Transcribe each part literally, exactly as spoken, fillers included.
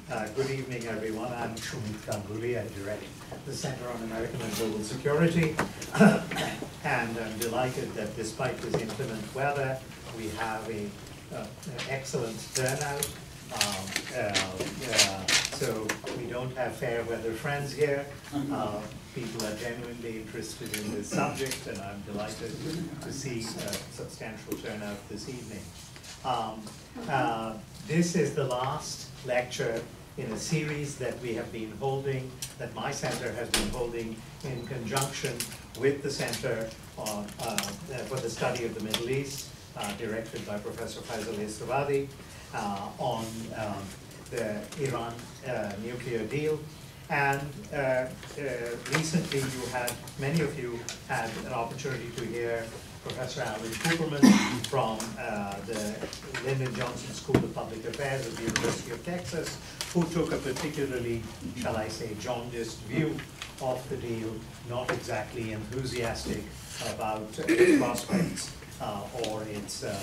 Uh, good evening, everyone. I'm Shumit Ganguly. I direct the Center on American and Global Security. And I'm delighted that despite this inclement weather, we have a, uh, an excellent turnout. Um, uh, uh, so we don't have fair weather friends here. Uh, people are genuinely interested in this subject, and I'm delighted to see a substantial turnout this evening. Um, uh, this is the last lecture in a series that we have been holding, that my center has been holding in conjunction with the Center on, uh, for the Study of the Middle East, uh, directed by Professor Faisal Istabadi, uh, on um, the Iran uh, nuclear deal. And uh, uh, recently you had, many of you had an opportunity to hear Professor Alan Cooperman from uh, the Lyndon Johnson School of Public Affairs at the University of Texas, who took a particularly, shall I say, jaundiced view of the deal, not exactly enthusiastic about uh, its prospects uh, or its uh,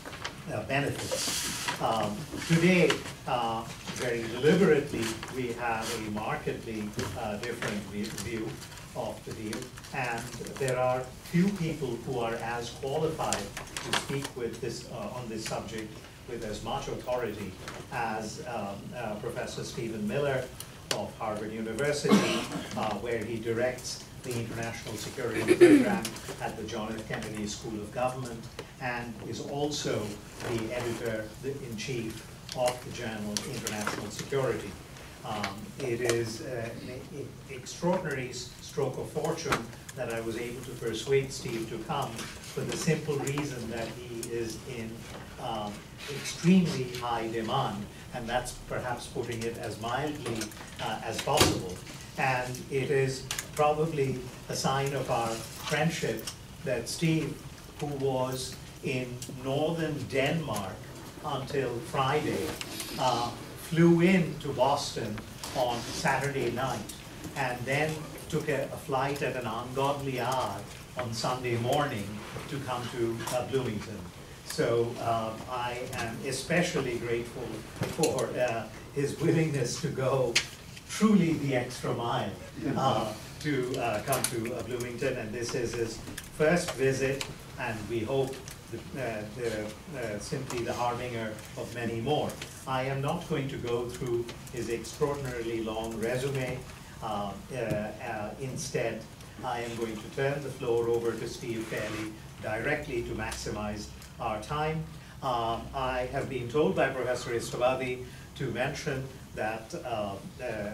uh, benefits. Um, today, uh, very deliberately, we have a markedly uh, different view of the deal, and there are few people who are as qualified to speak with this uh, on this subject with as much authority as um, uh, Professor Stephen Miller of Harvard University, uh, where he directs the International Security Program at the John F. Kennedy School of Government, and is also the editor-in-chief of the journal International Security. Um, it is uh, an extraordinary stroke of fortune that I was able to persuade Steve to come, for the simple reason that he is in um, extremely high demand, and that's perhaps putting it as mildly uh, as possible. And it is probably a sign of our friendship that Steve, who was in northern Denmark until Friday, uh, flew in to Boston on Saturday night, and then took a, a flight at an ungodly hour on Sunday morning to come to uh, Bloomington. So um, I am especially grateful for uh, his willingness to go truly the extra mile uh, to uh, come to uh, Bloomington, and this is his first visit, and we hope the, uh, the, uh, simply the harbinger of many more. I am not going to go through his extraordinarily long resume. Uh, uh, uh, instead, I am going to turn the floor over to Steve fairly directly to maximize our time. Um, I have been told by Professor Istabadi to mention that uh, uh, uh,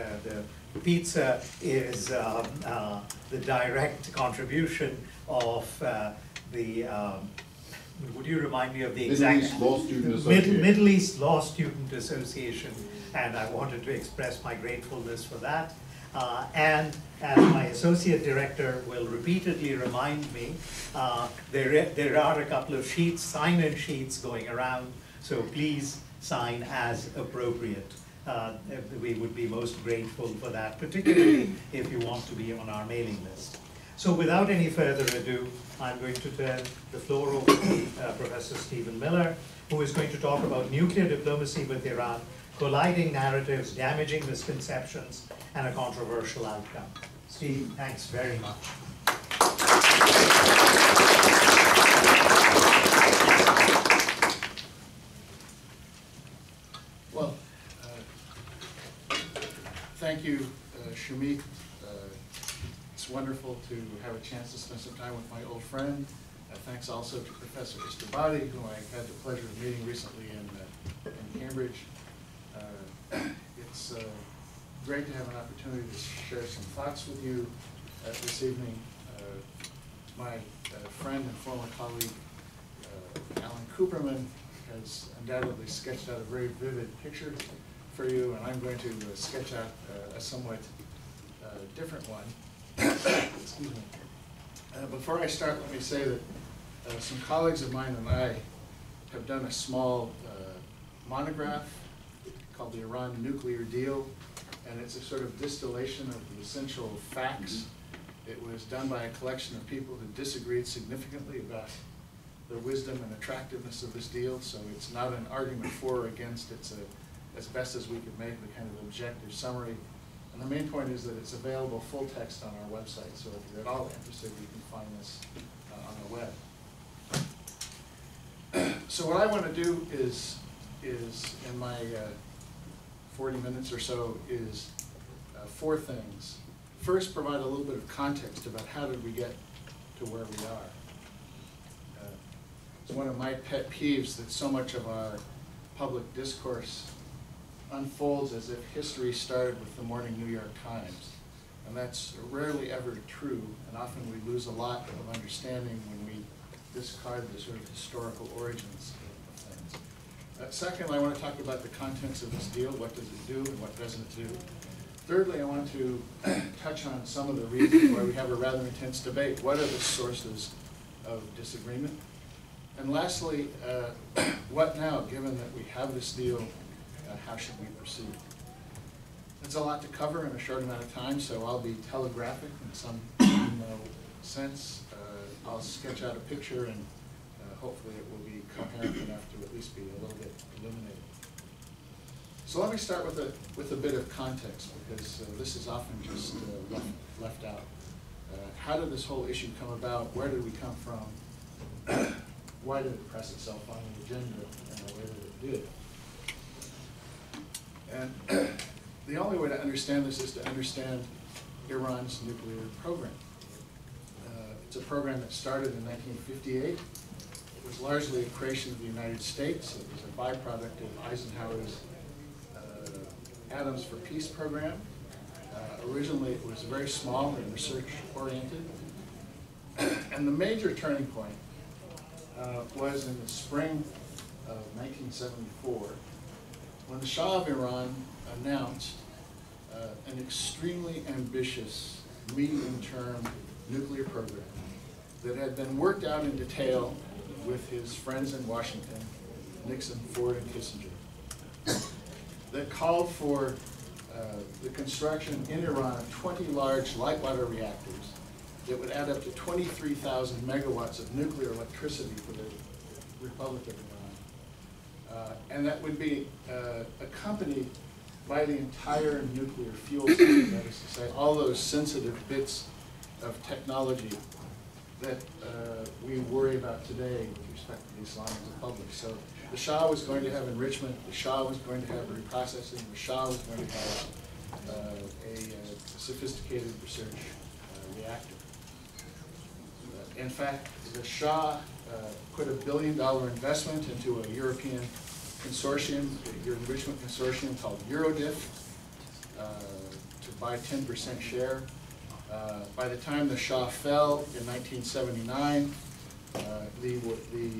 the pizza is um, uh, the direct contribution of uh, the, um, would you remind me of the exact? Middle East Law Student Association. Middle, Middle East Law Student Association, and I wanted to express my gratefulness for that. Uh, and as my associate director will repeatedly remind me, uh, there, there are a couple of sheets, sign-in sheets going around, so please sign as appropriate. Uh, we would be most grateful for that, particularly if you want to be on our mailing list. So without any further ado, I'm going to turn the floor over to uh, Professor Stephen Miller, who is going to talk about nuclear diplomacy with Iran, colliding narratives, damaging misconceptions, and a controversial outcome. Steve, thanks very much. Well, uh, thank you, uh, Shumit. Uh, it's wonderful to have a chance to spend some time with my old friend. Uh, thanks also to Professor Istabadi, whom I had the pleasure of meeting recently in, uh, in Cambridge. Uh, it's uh, great to have an opportunity to share some thoughts with you uh, this evening. Uh, my uh, friend and former colleague, uh, Alan Cooperman, has undoubtedly sketched out a very vivid picture for you, and I'm going to uh, sketch out uh, a somewhat uh, different one. Excuse me. Uh, before I start, let me say that uh, some colleagues of mine and I have done a small uh, monograph called the Iran Nuclear Deal, and it's a sort of distillation of the essential facts. It was done by a collection of people who disagreed significantly about the wisdom and attractiveness of this deal, so it's not an argument for or against, it's a, as best as we could make the kind of objective summary. And the main point is that it's available full text on our website, so if you're at all interested, you can find this uh, on the web. So what I want to do is, is in my uh, forty minutes or so, is uh, four things. First, provide a little bit of context about how did we get to where we are. Uh, it's one of my pet peeves that so much of our public discourse unfolds as if history started with the morning New York Times. And that's rarely ever true, and often we lose a lot of understanding when we discard the sort of historical origins of things. Uh, second, I want to talk about the contents of this deal. What does it do and what doesn't it do? Thirdly, I want to touch on some of the reasons why we have a rather intense debate. What are the sources of disagreement? And lastly, uh, what now, given that we have this deal, uh, how should we proceed? There's a lot to cover in a short amount of time, so I'll be telegraphic in some you know, sense. Uh, I'll sketch out a picture, and uh, hopefully it will be coherent enough to at least be a little bit illuminated. So let me start with a, with a bit of context, because uh, this is often just uh, left, left out. Uh, how did this whole issue come about? Where did we come from? Why did it press itself on the agenda in the way that it did? And the only way to understand this is to understand Iran's nuclear program. Uh, it's a program that started in nineteen fifty-eight. It was largely a creation of the United States. It was a byproduct of Eisenhower's uh, Atoms for Peace program. Uh, originally, it was very small and research-oriented. And the major turning point uh, was in the spring of nineteen seventy-four, when the Shah of Iran announced uh, an extremely ambitious medium-term nuclear program that had been worked out in detail with his friends in Washington, Nixon, Ford, and Kissinger, that called for uh, the construction in Iran of twenty large light water reactors that would add up to twenty-three thousand megawatts of nuclear electricity for the Republic of Iran. Uh, and that would be uh, accompanied by the entire nuclear fuel system, that is to say, all those sensitive bits of technology that uh, we worry about today with respect to the Islamic Republic. So the Shah was going to have enrichment, the Shah was going to have reprocessing, the Shah was going to have uh, a, a sophisticated research uh, reactor. Uh, in fact, the Shah uh, put a billion dollar investment into a European consortium, your enrichment consortium called Eurodiff, uh, to buy ten percent share. Uh, by the time the Shah fell in nineteen seventy-nine, uh, the, the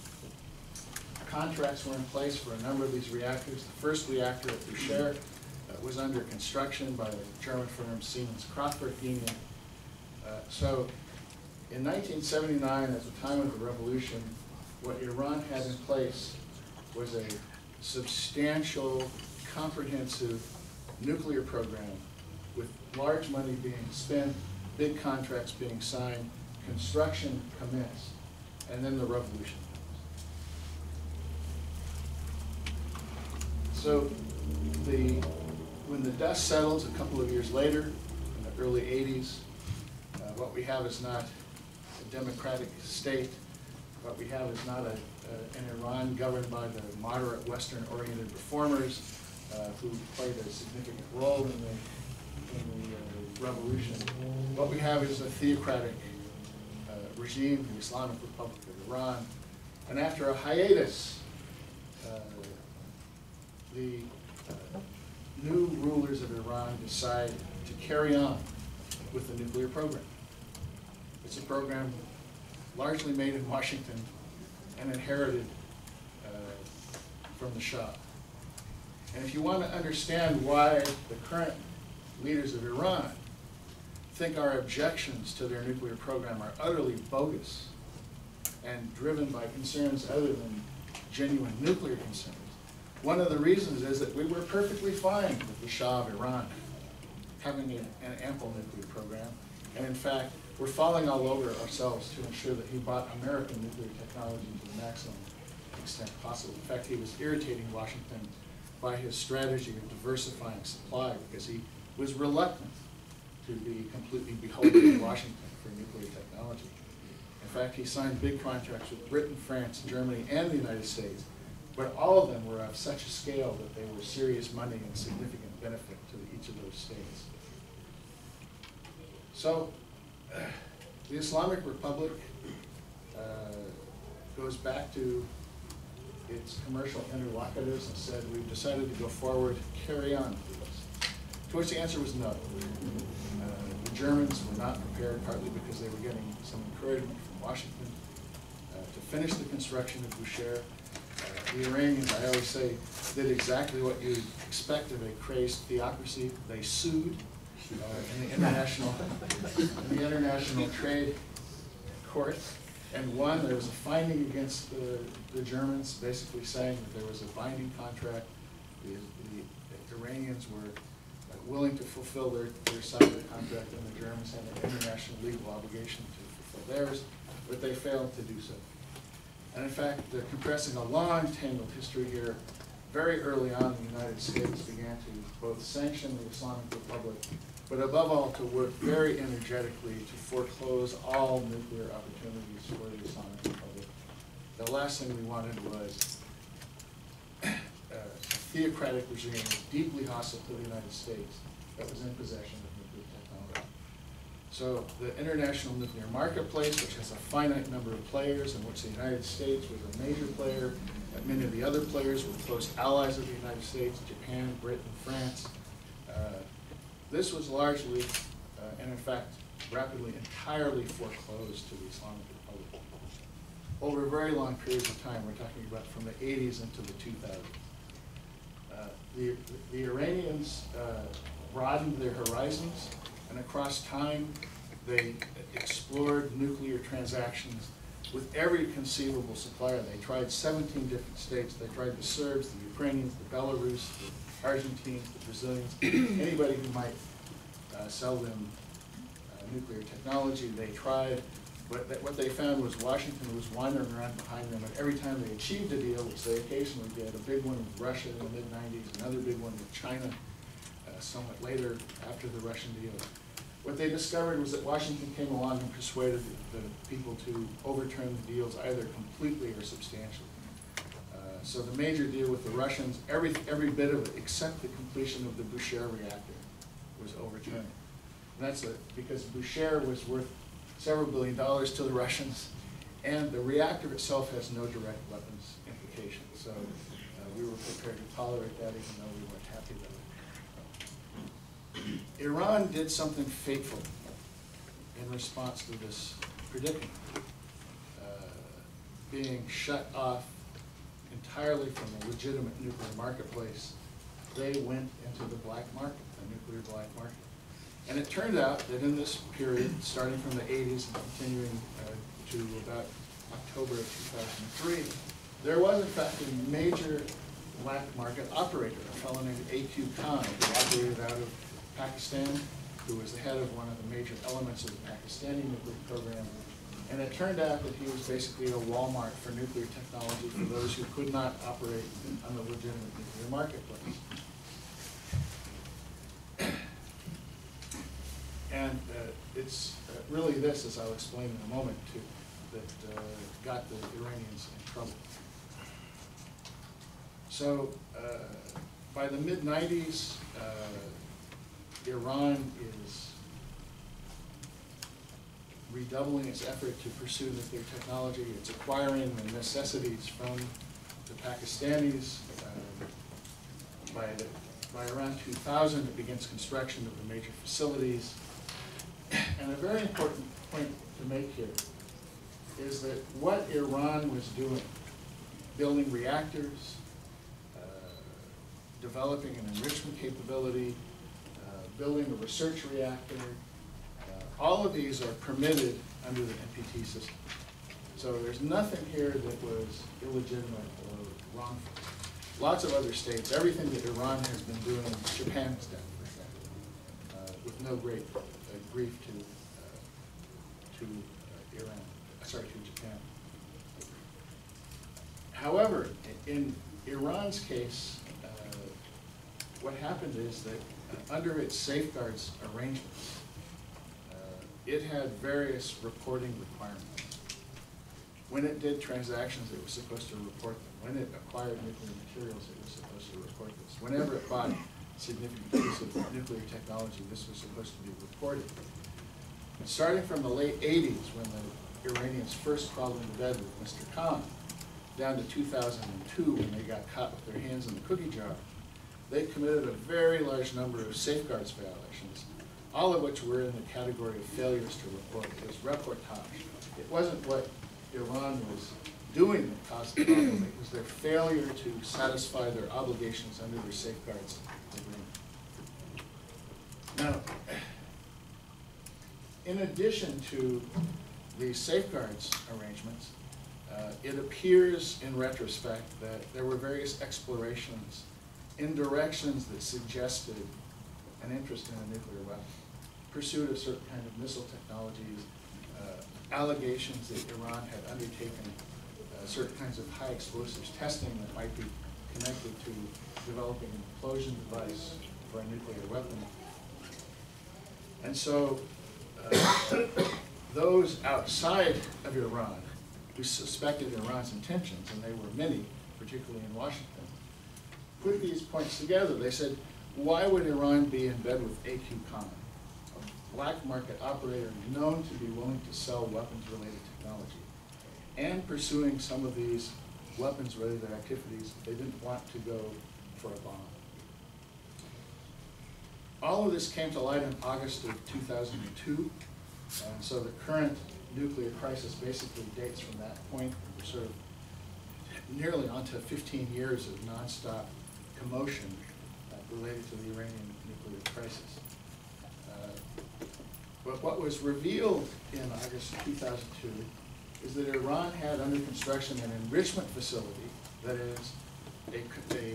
uh, contracts were in place for a number of these reactors. The first reactor at Bushehr uh, was under construction by the German firm Siemens Kraftwerk-Union. Uh, so in nineteen seventy-nine, at the time of the revolution, what Iran had in place was a substantial, comprehensive nuclear program with large money being spent, big contracts being signed, construction commenced, and then the revolution. So the, when the dust settles a couple of years later, in the early eighties, uh, what we have is not a democratic state. What we have is not a, uh, an Iran governed by the moderate Western-oriented reformers uh, who played a significant role in the, in the uh, revolution. What we have is a theocratic uh, regime, the Islamic Republic of Iran. And after a hiatus, uh, the uh, new rulers of Iran decide to carry on with the nuclear program. It's a program largely made in Washington and inherited uh, from the Shah. And if you want to understand why the current leaders of Iran think our objections to their nuclear program are utterly bogus and driven by concerns other than genuine nuclear concerns, one of the reasons is that we were perfectly fine with the Shah of Iran having a, an ample nuclear program. And in fact, we're falling all over ourselves to ensure that he brought American nuclear technology to the maximum extent possible. In fact, he was irritating Washington by his strategy of diversifying supply, because he was reluctant to be completely beholden to Washington for nuclear technology. In fact, he signed big contracts with Britain, France, Germany, and the United States, but all of them were of such a scale that they were serious money and significant benefit to each of those states. So, uh, the Islamic Republic uh, goes back to its commercial interlocutors and said, we've decided to go forward, carry on with this. To which the answer was no. Uh, the Germans were not prepared, partly because they were getting some encouragement from Washington uh, to finish the construction of Bushehr. Uh, the Iranians, I always say, did exactly what you'd expect of a crazed theocracy. They sued uh, in the international, in the international trade court, and won. There was a finding against the, the Germans, basically saying that there was a binding contract. The, the, the Iranians were uh, willing to fulfill their, their side of the contract, and the Germans had an international legal obligation to fulfill theirs, but they failed to do so. And in fact, uh, compressing a long, tangled history here, very early on, the United States began to both sanction the Islamic Republic, but above all, to work very energetically to foreclose all nuclear opportunities for the Islamic Republic. The last thing we wanted was a theocratic regime deeply hostile to the United States that was in possession of nuclear technology. So the international nuclear marketplace, which has a finite number of players, in which the United States was a major player, and many of the other players were close allies of the United States, Japan, Britain, France. Uh, this was largely, uh, and in fact, rapidly, entirely foreclosed to the Islamic Republic. Over very long periods of time, we're talking about from the eighties into the two thousands. Uh, the, the Iranians uh, broadened their horizons, and across time, they explored nuclear transactions with every conceivable supplier. They tried seventeen different states. They tried the Serbs, the Ukrainians, the Belarus, the Argentines, the Brazilians, anybody who might uh, sell them uh, nuclear technology. They tried, but th what they found was Washington was wandering around behind them, and every time they achieved a deal, which they occasionally did, a big one with Russia in the mid nineties, another big one with China uh, somewhat later after the Russian deal. What they discovered was that Washington came along and persuaded the, the people to overturn the deals either completely or substantially. Uh, so the major deal with the Russians, every, every bit of it except the completion of the Bushehr reactor was overturned. And that's a, because Bushehr was worth several billion dollars to the Russians, and the reactor itself has no direct weapons implications. So uh, we were prepared to tolerate that even though we weren't happy with it. Iran did something fateful in response to this predicament. Uh, being shut off entirely from the legitimate nuclear marketplace, they went into the black market, the nuclear black market. And it turned out that in this period, starting from the eighties and continuing uh, to about October of two thousand three, there was in fact a major black market operator, a fellow named A Q Khan, who operated out of Pakistan, who was the head of one of the major elements of the Pakistani nuclear program. And it turned out that he was basically a Walmart for nuclear technology for those who could not operate on the legitimate nuclear marketplace. And uh, it's uh, really this, as I'll explain in a moment, to, that uh, got the Iranians in trouble. So uh, by the mid nineties, uh, Iran is redoubling its effort to pursue nuclear technology. It's acquiring the necessities from the Pakistanis. Uh, by, the, by around two thousand, it begins construction of the major facilities. And a very important point to make here is that what Iran was doing, building reactors, uh, developing an enrichment capability, uh, building a research reactor, uh, all of these are permitted under the N P T system. So there's nothing here that was illegitimate or wrongful. Lots of other states, everything that Iran has been doing, Japan has done, for example, uh, with no great uh, grief to uh, to uh, Iran, uh, sorry, to Japan. However, in Iran's case, uh, what happened is that uh, under its safeguards arrangements, uh, it had various reporting requirements. When it did transactions, it was supposed to report them. When it acquired nuclear materials, it was supposed to report this. Whenever it bought significant piece of nuclear technology, this was supposed to be reported. And starting from the late eighties, when the Iranians first crawled into bed with Mister Khan, down to two thousand two, when they got caught with their hands in the cookie jar, they committed a very large number of safeguards violations, all of which were in the category of failures to report. It was reportage. It wasn't what Iran was doing that caused the problem. It was their failure to satisfy their obligations under their safeguards agreement. Now, in addition to the safeguards arrangements, uh, it appears in retrospect that there were various explorations in directions that suggested an interest in a nuclear weapon, pursuit of certain kind of missile technologies, uh, allegations that Iran had undertaken uh, certain kinds of high explosives testing that might be connected to developing an implosion device for a nuclear weapon. And so uh, those outside of Iran who suspected Iran's intentions, and they were many, particularly in Washington, put these points together. They said, why would Iran be in bed with A Q Khan, a black market operator known to be willing to sell weapons-related technology, and pursuing some of these weapons-related activities they didn't want to go for a bomb? All of this came to light in August of two thousand two, and so the current nuclear crisis basically dates from that point. We're sort of nearly onto fifteen years of nonstop commotion uh, related to the Iranian nuclear crisis. Uh, but what was revealed in August two thousand two is that Iran had under construction an enrichment facility, that is, a, a,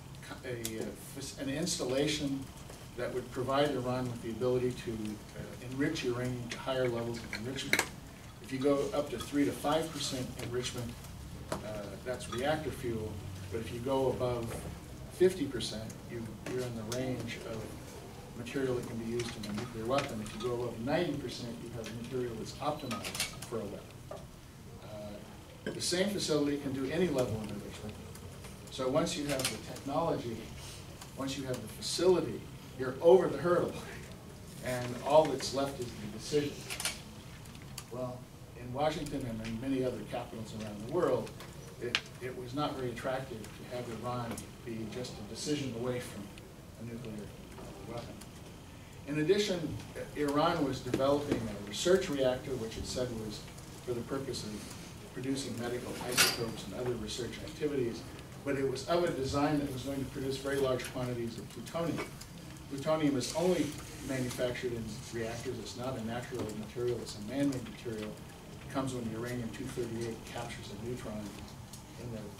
a, a, an installation that would provide Iran with the ability to uh, enrich uranium to higher levels of enrichment. If you go up to three to five percent enrichment, uh, that's reactor fuel. But if you go above fifty percent, you, you're in the range of material that can be used in a nuclear weapon. If you go above ninety percent, you have material that's optimized for a weapon. Uh, the same facility can do any level of enrichment. So once you have the technology, once you have the facility, you're over the hurdle, and all that's left is the decision. Well, in Washington and in many other capitals around the world, it, it was not very attractive to have Iran be just a decision away from a nuclear weapon. In addition, Iran was developing a research reactor, which it said was for the purpose of producing medical isotopes and other research activities, but it was of a design that was going to produce very large quantities of plutonium. Plutonium is only manufactured in reactors. It's not a natural material. It's a man-made material. It comes when uranium two thirty-eight captures a neutron in the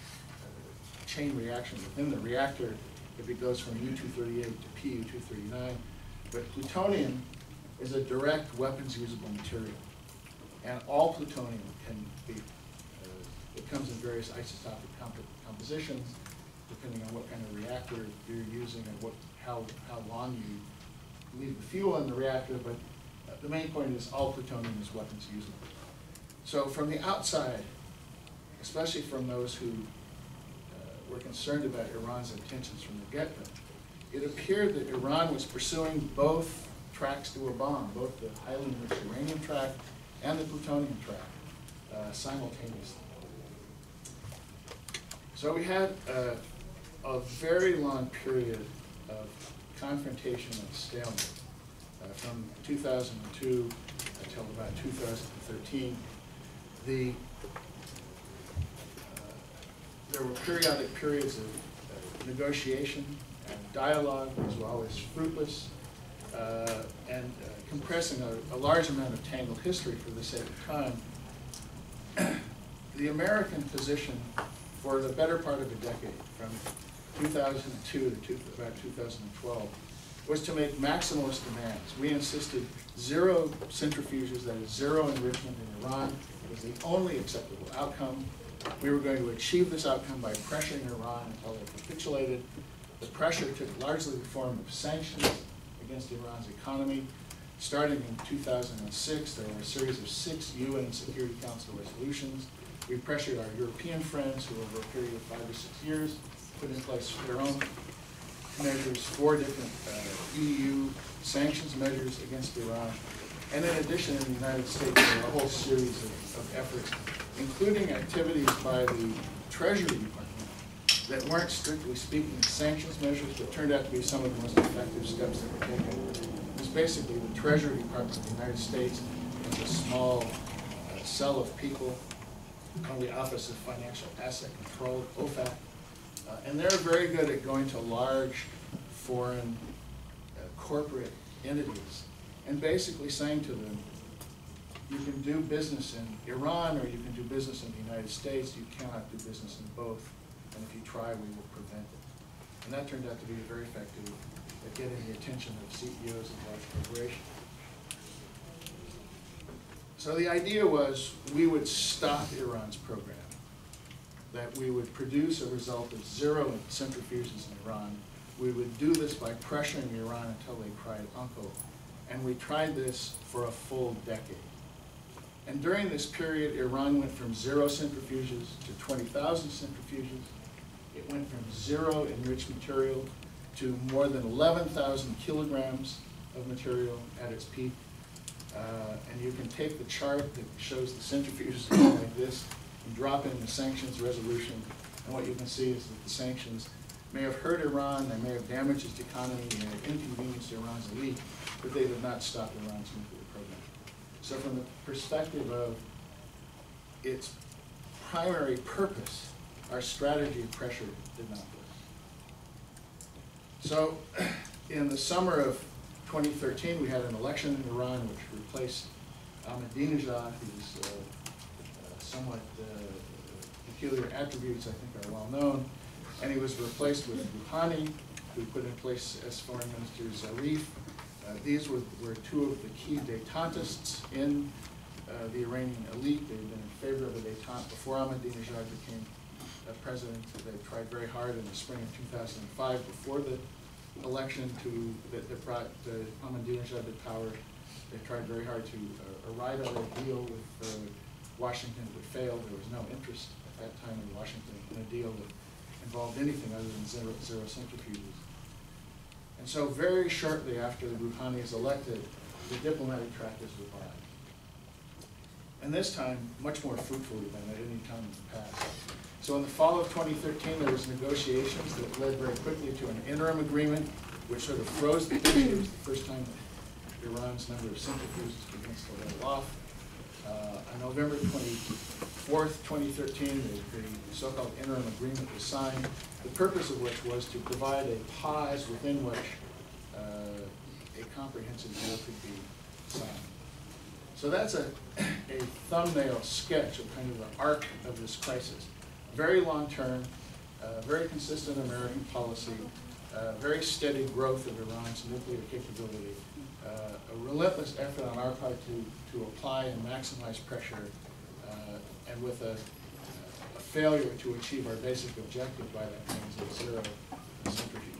uh, chain reaction within the reactor. If it goes from U two thirty-eight to P U two thirty-nine. But plutonium is a direct weapons-usable material. And all plutonium can be, uh, it comes in various isotopic comp compositions, depending on what kind of reactor you're using and what, how, how long you leave the fuel in the reactor, but uh, the main point is all plutonium is weapons usable. So from the outside, especially from those who uh, were concerned about Iran's intentions from the get-go, it appeared that Iran was pursuing both tracks to a bomb, both the highly enriched uranium track and the plutonium track, uh, simultaneously. So we had uh, a very long period of confrontation and stalemate uh, from two thousand two until about two thousand thirteen. The, uh, there were periodic periods of uh, negotiation and dialogue, as well as fruitless, uh, and uh, compressing a, a large amount of tangled history for the sake of time. The American position for the better part of a decade, from two thousand two to two, about two thousand twelve, was to make maximalist demands. We insisted zero centrifuges, that is zero enrichment in Iran, was the only acceptable outcome. We were going to achieve this outcome by pressuring Iran until they capitulated. The pressure took largely the form of sanctions against Iran's economy. Starting in two thousand six, there were a series of six U N Security Council resolutions. We pressured our European friends who, over a period of five or six years, put in place their own measures, four different uh, E U sanctions measures against Iran. And in addition, in the United States, there were a whole series of, of efforts, including activities by the Treasury Department that weren't strictly speaking sanctions measures, but turned out to be some of the most effective steps that were taken. It was basically the Treasury Department of the United States as a small uh, cell of people called the Office of Financial Asset Control, O F A C. Uh, and they're very good at going to large foreign uh, corporate entities and basically saying to them, you can do business in Iran or you can do business in the United States. You cannot do business in both. And if you try, we will prevent it. And that turned out to be very effective at getting the attention of C E Os of large corporations. So the idea was we would stop Iran's program, that we would produce a result of zero centrifuges in Iran. We would do this by pressuring Iran until they cried uncle. And we tried this for a full decade. And during this period, Iran went from zero centrifuges to twenty thousand centrifuges. It went from zero enriched material to more than eleven thousand kilograms of material at its peak. Uh, and you can take the chart that shows the centrifuges like this and drop in the sanctions resolution. And what you can see is that the sanctions may have hurt Iran, they may have damaged its economy, they may have inconvenienced Iran's elite, but they did not stop Iran's nuclear program. So from the perspective of its primary purpose, our strategy of pressure did not work. So in the summer of twenty thirteen, we had an election in Iran which replaced Ahmadinejad, whose uh, uh, somewhat uh, peculiar attributes, I think, are well known. And he was replaced with Rouhani, who put in place as Foreign Minister Zarif. Uh, these were, were two of the key détentistes in uh, the Iranian elite. They had been in favor of a détente before Ahmadinejad became uh, president. They tried very hard in the spring of two thousand five, before the election to, that, that brought uh, Ahmadinejad to power. They tried very hard to uh, arrive at a deal with uh, Washington, but failed. There was no interest at that time in Washington in a deal that involved anything other than zero, zero centrifuges. And so very shortly after Rouhani is elected, the diplomatic track is revived. And this time, much more fruitfully than at any time in the past. So in the fall of twenty thirteen, there was negotiations that led very quickly to an interim agreement, which sort of froze the issue. It was the first time that Iran's number of centrifuges begins to level off. Uh, on November twenty-fourth, twenty thirteen, the, the so-called interim agreement was signed, the purpose of which was to provide a pause within which uh, a comprehensive deal could be signed. So that's a, a thumbnail sketch of kind of the arc of this crisis. Very long-term, uh, very consistent American policy, uh, very steady growth of Iran's nuclear capability, uh, a relentless effort on our part to, to apply and maximize pressure, uh, and with a, a failure to achieve our basic objective by that means of zero centrifuges.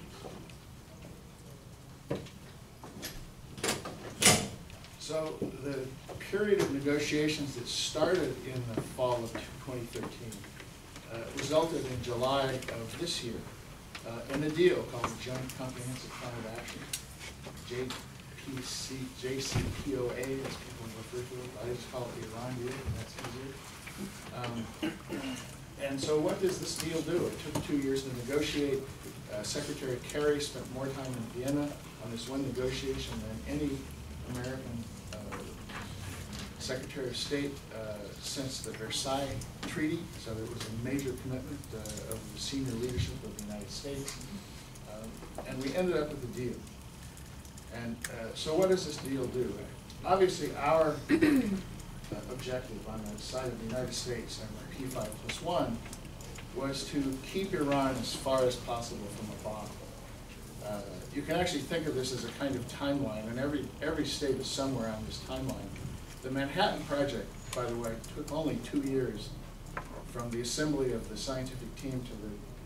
So the period of negotiations that started in the fall of twenty thirteen uh, resulted in July of this year uh, in a deal called the Joint Comprehensive Plan of Action, J P C, J C P O A, as people refer to it. I just call it the Iran deal, and that's easier. Um, and so what does this deal do? It took two years to negotiate. Uh, Secretary Kerry spent more time in Vienna on this one negotiation than any American uh, Secretary of State uh, since the Versailles Treaty. So it was a major commitment uh, of the senior leadership of the United States. Um, and we ended up with a deal. And uh, so what does this deal do? Obviously, our uh, objective on the side of the United States and the P five plus one was to keep Iran as far as possible from a bomb. Uh, you can actually think of this as a kind of timeline, and every, every state is somewhere on this timeline. The Manhattan Project, by the way, took only two years from the assembly of the scientific team to the,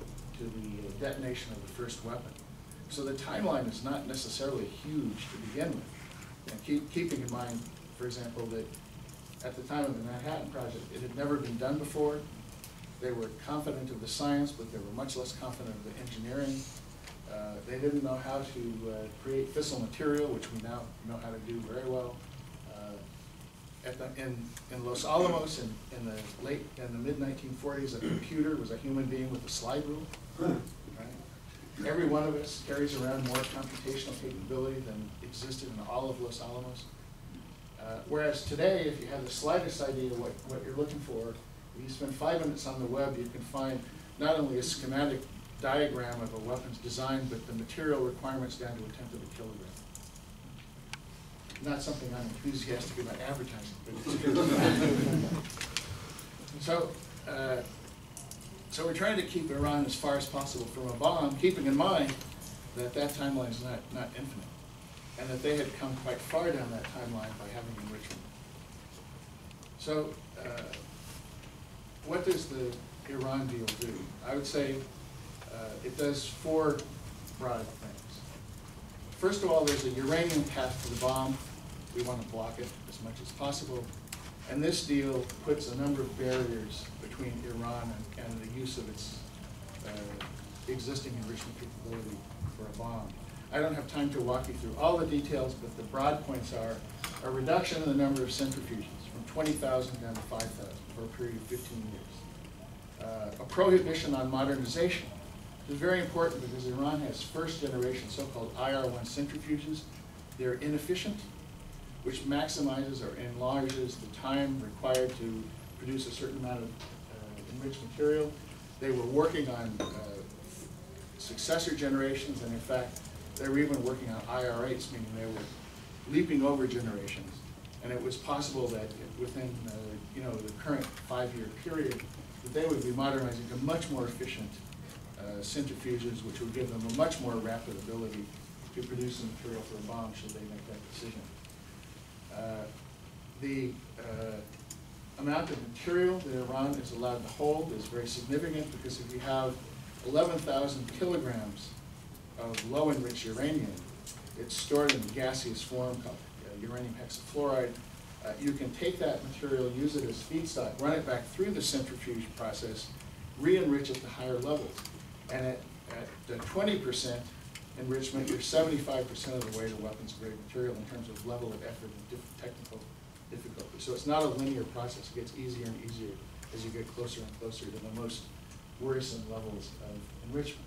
to the detonation of the first weapon. So the timeline is not necessarily huge to begin with. And keep, keeping in mind, for example, that at the time of the Manhattan Project, it had never been done before. They were confident of the science, but they were much less confident of the engineering. Uh, they didn't know how to uh, create fissile material, which we now know how to do very well. Uh, at the, in, in Los Alamos, in, in the late, in the mid nineteen forties, a computer was a human being with a slide rule. Right? Every one of us carries around more computational capability than existed in all of Los Alamos. Uh, whereas today, if you have the slightest idea what, what you're looking for, if you spend five minutes on the web, you can find not only a schematic diagram of a weapon's design, but the material requirements down to a tenth of a kilogram. Not something I'm enthusiastic about advertising, but it's good. So, uh, so we're trying to keep Iran as far as possible from a bomb, keeping in mind that that timeline is not, not infinite, and that they had come quite far down that timeline by having enrichment. So, uh, what does the Iran deal do? I would say uh, it does four broad things. First of all, there's a uranium path to the bomb. We want to block it as much as possible. And this deal puts a number of barriers between Iran and, and the use of its uh, existing enrichment capability for a bomb. I don't have time to walk you through all the details, but the broad points are a reduction in the number of centrifuges from twenty thousand down to five thousand for a period of fifteen years. Uh, a prohibition on modernization, which is very important because Iran has first generation so-called I R one centrifuges. They're inefficient, which maximizes or enlarges the time required to produce a certain amount of uh, enriched material. They were working on uh, successor generations, and in fact, they were even working on I R eights, meaning they were leaping over generations. And it was possible that within uh, you know, the current five-year period, that they would be modernizing to much more efficient uh, centrifuges, which would give them a much more rapid ability to produce the material for a bomb should they make that decision. Uh, the uh, amount of material that Iran is allowed to hold is very significant, because if you have eleven thousand kilograms of low-enriched uranium, it's stored in a gaseous form called uh, uranium hexafluoride. Uh, you can take that material, use it as feedstock, run it back through the centrifuge process, re-enrich it to higher levels. And at, at twenty percent enrichment, you're seventy-five percent of the way to weapons-grade material in terms of level of effort and diff technical difficulty. So it's not a linear process. It gets easier and easier as you get closer and closer to the most worrisome levels of enrichment.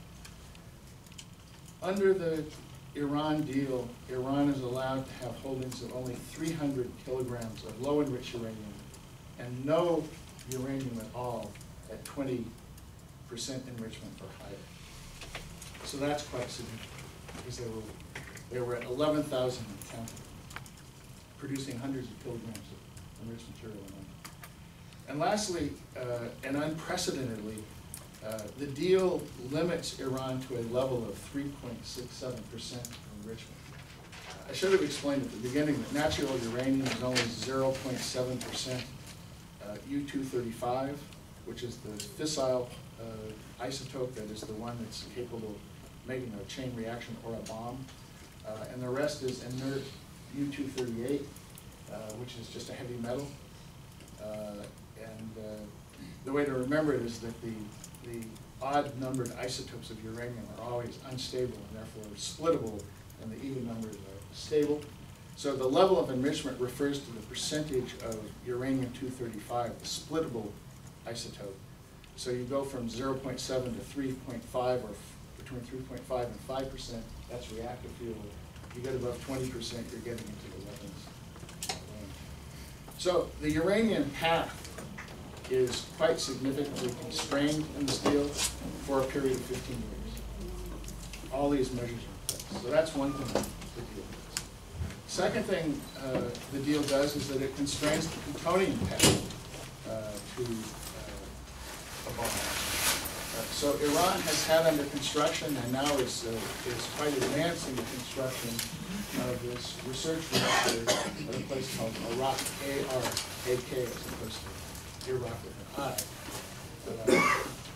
Under the Iran deal, Iran is allowed to have holdings of only three hundred kilograms of low-enriched uranium and no uranium at all at twenty percent enrichment or higher. So that's quite significant, because they were, they were at eleven thousand and counting, producing hundreds of kilograms of enriched material. And lastly, uh, and unprecedentedly, uh, the deal limits Iran to a level of three point six seven percent enrichment. I should have explained at the beginning that natural uranium is only zero point seven percent uh, U two thirty-five, which is the fissile uh, isotope that is the one that's capable of making a chain reaction or a bomb. Uh, and the rest is inert U two thirty-eight, uh, which is just a heavy metal. Uh, and uh, the way to remember it is that the, the odd-numbered isotopes of uranium are always unstable and therefore splittable, and the even numbers are stable. So the level of enrichment refers to the percentage of uranium two thirty-five, the splittable isotope. So you go from zero point seven to three point five, or between three point five and five percent, that's reactive fuel. You get above twenty percent, you're getting into the weapons range. So the uranium path is quite significantly constrained in this deal for a period of fifteen years. All these measures are in place. So that's one thing the deal does. Second thing uh, the deal does is that it constrains the plutonium path uh, to uh, a bomb. Uh, so Iran has had under construction, and now is, uh, is quite advanced in the construction of this research reactor at a place called Arak, A R A K, as opposed to Iraq with an I. Uh,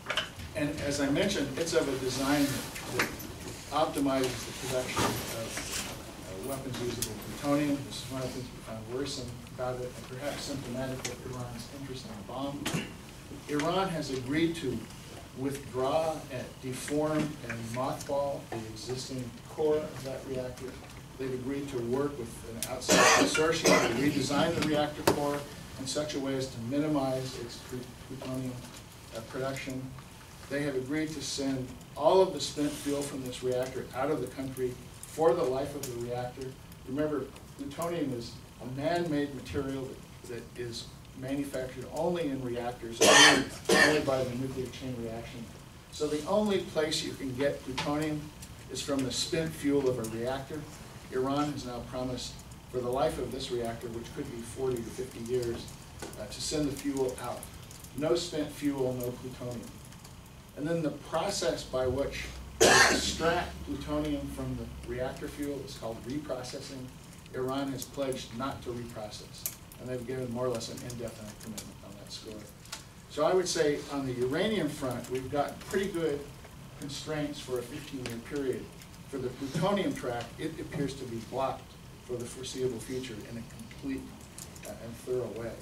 And as I mentioned, it's of a design that, that optimizes the production of uh, weapons usable plutonium. This is one of the things we found worrisome about it, and perhaps symptomatic of Iran's interest in the bomb. Iran has agreed to withdraw and deform and mothball the existing core of that reactor. They've agreed to work with an outside consortium to redesign the reactor core in such a way as to minimize its plutonium uh, production. They have agreed to send all of the spent fuel from this reactor out of the country for the life of the reactor. Remember, plutonium is a man-made material that, that is manufactured only in reactors, only, only by the nuclear chain reaction. So the only place you can get plutonium is from the spent fuel of a reactor. Iran has now promised for the life of this reactor, which could be forty to fifty years, uh, to send the fuel out. No spent fuel, no plutonium. And then the process by which you extract plutonium from the reactor fuel is called reprocessing. Iran has pledged not to reprocess, and they've given more or less an indefinite commitment on that score. So I would say on the uranium front, we've got pretty good constraints for a fifteen-year period. For the plutonium track, it appears to be blocked for the foreseeable future in a complete uh, and thorough way.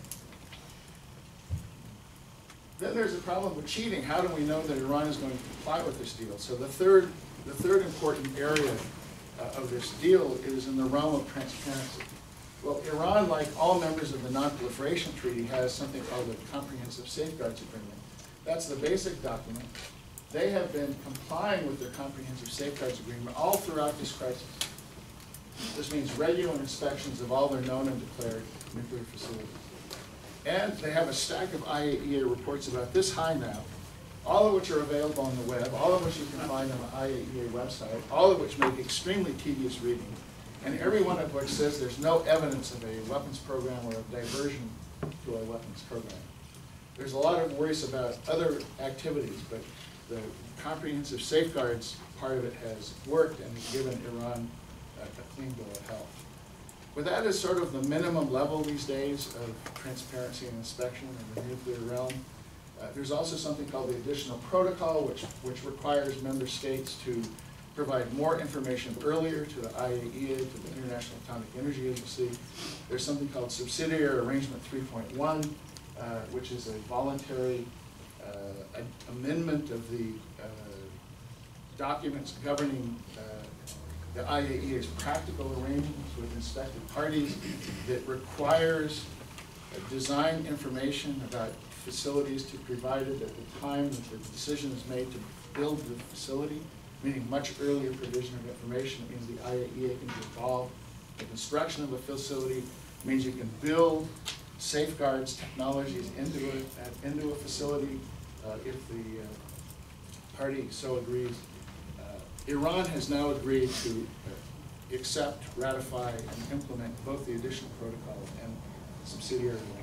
Then there's a problem with cheating. How do we know that Iran is going to comply with this deal? So the third, the third important area uh, of this deal is in the realm of transparency. Well, Iran, like all members of the Non-Proliferation Treaty, has something called the Comprehensive Safeguards Agreement. That's the basic document. They have been complying with their Comprehensive Safeguards Agreement all throughout this crisis. This means regular inspections of all their known and declared nuclear facilities. And they have a stack of I A E A reports about this high now, all of which are available on the web, all of which you can find on the I A E A website, all of which make extremely tedious reading, and every one of which says there's no evidence of a weapons program or a diversion to a weapons program. There's a lot of worries about other activities, but the comprehensive safeguards part of it has worked and given Iran a, a clean bill of health. But that is sort of the minimum level these days of transparency and inspection in the nuclear realm. Uh, there's also something called the Additional Protocol, which, which requires member states to provide more information earlier to the I A E A, to the International Atomic Energy Agency. There's something called Subsidiary Arrangement three point one, uh, which is a voluntary uh, amendment of the uh, documents governing uh, the I A E A's practical arrangements with inspected parties that requires uh, design information about facilities to be provided at the time that the decision is made to build the facility, meaning much earlier provision of information. It means the I A E A can be involved. The construction of a facility means you can build safeguards, technologies into a, into a facility uh, if the uh, party so agrees. Uh, Iran has now agreed to uh, accept, ratify, and implement both the additional protocol and subsidiary arrangements.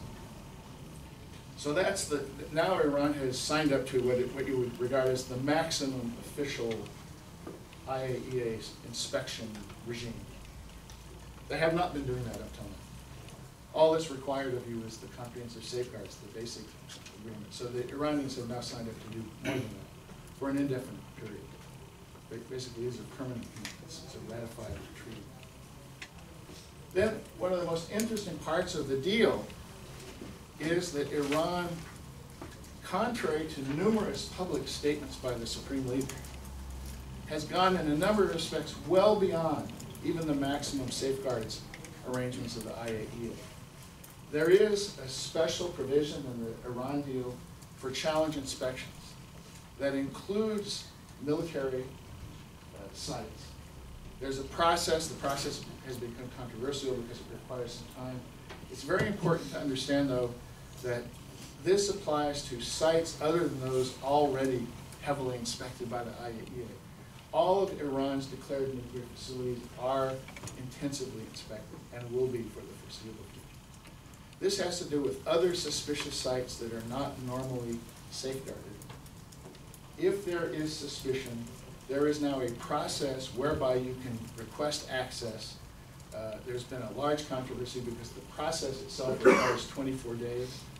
So that's the, now Iran has signed up to what, it, what you would regard as the maximum official I A E A inspection regime. They have not been doing that up till now. All that's required of you is the comprehensive safeguards, the basic agreement. So the Iranians have now signed up to do more than that for an indefinite period. Basically, these are permanent commitments. It's a ratified treaty. Then, one of the most interesting parts of the deal is that Iran, contrary to numerous public statements by the Supreme Leader, has gone in a number of respects well beyond even the maximum safeguards arrangements of the I A E A. There is a special provision in the Iran deal for challenge inspections that includes military uh, sites. There's a process. The process has become controversial because it requires some time. It's very important to understand, though, that this applies to sites other than those already heavily inspected by the I A E A. All of Iran's declared nuclear facilities are intensively inspected and will be for the foreseeable future. This has to do with other suspicious sites that are not normally safeguarded. If there is suspicion, there is now a process whereby you can request access. Uh, there's been a large controversy because the process itself requires twenty-four days.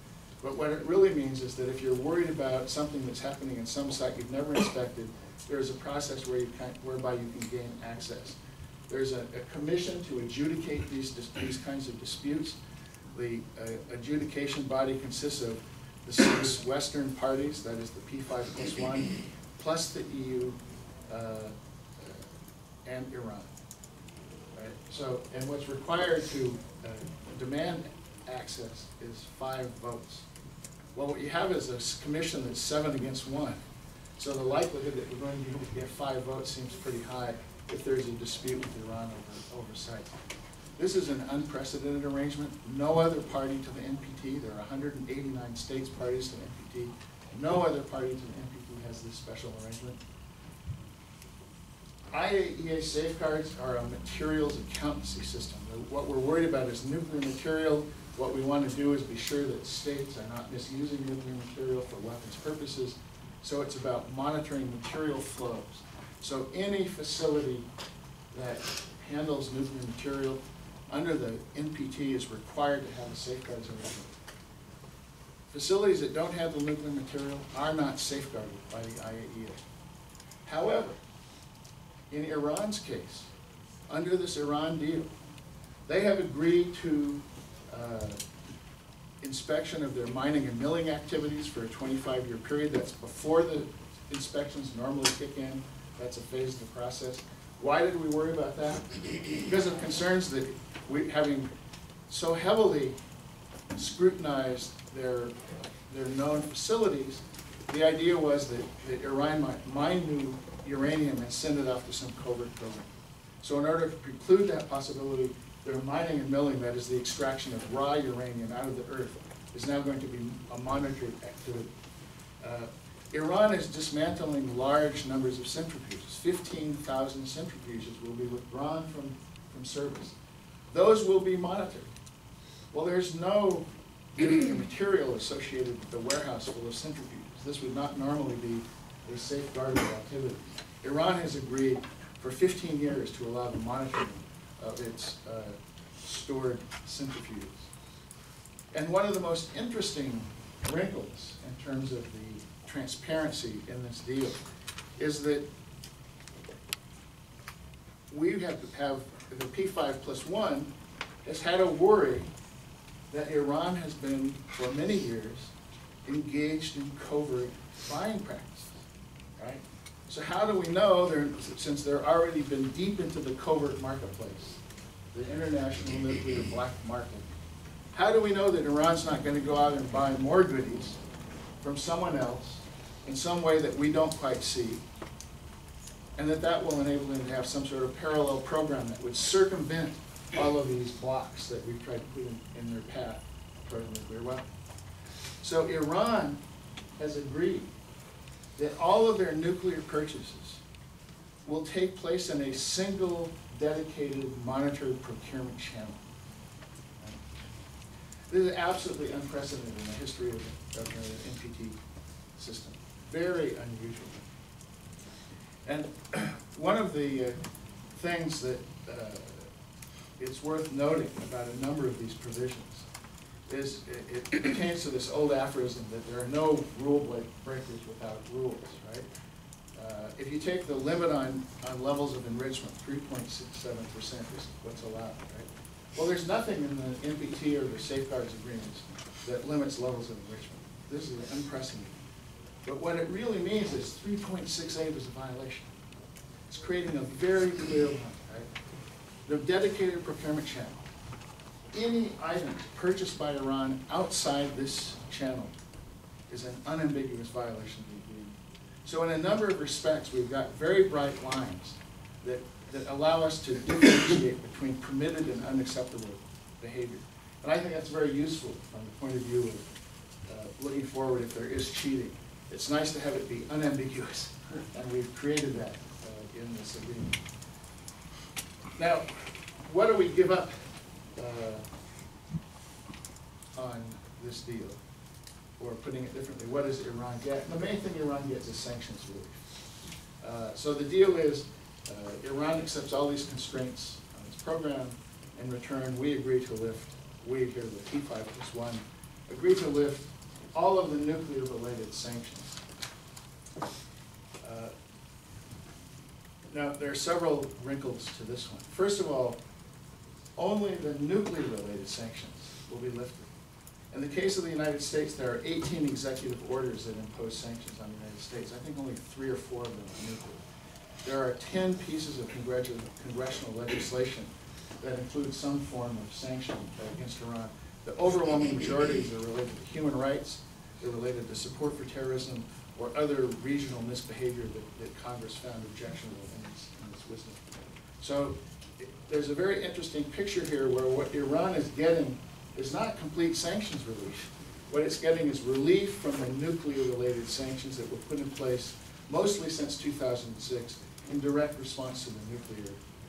But what it really means is that if you're worried about something that's happening in some site you've never inspected, there is a process where you can, whereby you can gain access. There's a, a commission to adjudicate these, these kinds of disputes. The uh, adjudication body consists of the six Western parties, that is the P five plus one, plus the E U uh, uh, and Iran. Right? So, and what's required to uh, demand access is five votes. Well, what you have is a commission that's seven against one. So the likelihood that we're going to be able to get five votes seems pretty high if there's a dispute with Iran over, over sites. This is an unprecedented arrangement. No other party to the N P T, there are one hundred eighty-nine states parties to the N P T, no other party to the N P T has this special arrangement. I A E A safeguards are a materials accountancy system. What we're worried about is nuclear material. What we want to do is be sure that states are not misusing nuclear material for weapons purposes. So it's about monitoring material flows. So any facility that handles nuclear material under the N P T is required to have a safeguards arrangement. Facilities that don't handle nuclear material are not safeguarded by the I A E A. However, in Iran's case, under this Iran deal, they have agreed to uh, inspection of their mining and milling activities for a twenty-five year period. That's before the inspections normally kick in. That's a phase of the process. Why did we worry about that? Because of concerns that we, having so heavily scrutinized their, their known facilities, the idea was that, that Iran might mine new uranium and send it off to some covert program. So in order to preclude that possibility, their mining and milling, that is the extraction of raw uranium out of the earth, is now going to be a monitored activity. Uh, Iran is dismantling large numbers of centrifuges. fifteen thousand centrifuges will be withdrawn from, from service. Those will be monitored. Well, there's no material associated with the warehouse full of centrifuges. This would not normally be a safeguarded activity. Iran has agreed for fifteen years to allow the monitoring of its uh, stored centrifuges. And one of the most interesting wrinkles in terms of the transparency in this deal is that we have to have, the P five plus one has had a worry that Iran has been, for many years, engaged in covert buying practices, right? So how do we know, they're, since they're already been deep into the covert marketplace, the international nuclear black market, how do we know that Iran's not going to go out and buy more goodies from someone else in some way that we don't quite see, and that that will enable them to have some sort of parallel program that would circumvent all of these blocks that we've tried to put in, in their path toward a nuclear weapon. So Iran has agreed that all of their nuclear purchases will take place in a single dedicated monitored procurement channel. This is absolutely unprecedented in the history of the, of the N P T system. Very unusual. And one of the uh, things that uh, it's worth noting about a number of these provisions is it, it pertains to this old aphorism that there are no rule breakers without rules, right? Uh, if you take the limit on, on levels of enrichment, three point six seven percent is what's allowed, right? Well, there's nothing in the N P T or the safeguards agreements that limits levels of enrichment. This is unprecedented. But what it really means is three point six eight is a violation. It's creating a very clear line, right? The dedicated procurement channel. Any item purchased by Iran outside this channel is an unambiguous violation of the agreement. So in a number of respects, we've got very bright lines that, that allow us to differentiate between permitted and unacceptable behavior. And I think that's very useful from the point of view of uh, looking forward if there is cheating. It's nice to have it be unambiguous, and we've created that uh, in this agreement. Now, what do we give up uh, on this deal? Or putting it differently, what does Iran get? And the main thing Iran gets is sanctions relief. Uh, so the deal is uh, Iran accepts all these constraints on its program. In return, we agree to lift, we here, the P five plus one, agree to lift all of the nuclear-related sanctions. Uh, now, there are several wrinkles to this one. First of all, only the nuclear-related sanctions will be lifted. In the case of the United States, there are eighteen executive orders that impose sanctions on the United States. I think only three or four of them are nuclear. There are ten pieces of congressional, congressional legislation that include some form of sanction against Iran. The overwhelming majorities are related to human rights, they're related to support for terrorism, or other regional misbehavior that, that Congress found objectionable in its, in its wisdom. So there's a very interesting picture here where what Iran is getting is not complete sanctions relief. What it's getting is relief from the nuclear-related sanctions that were put in place mostly since two thousand six in direct response to the nuclear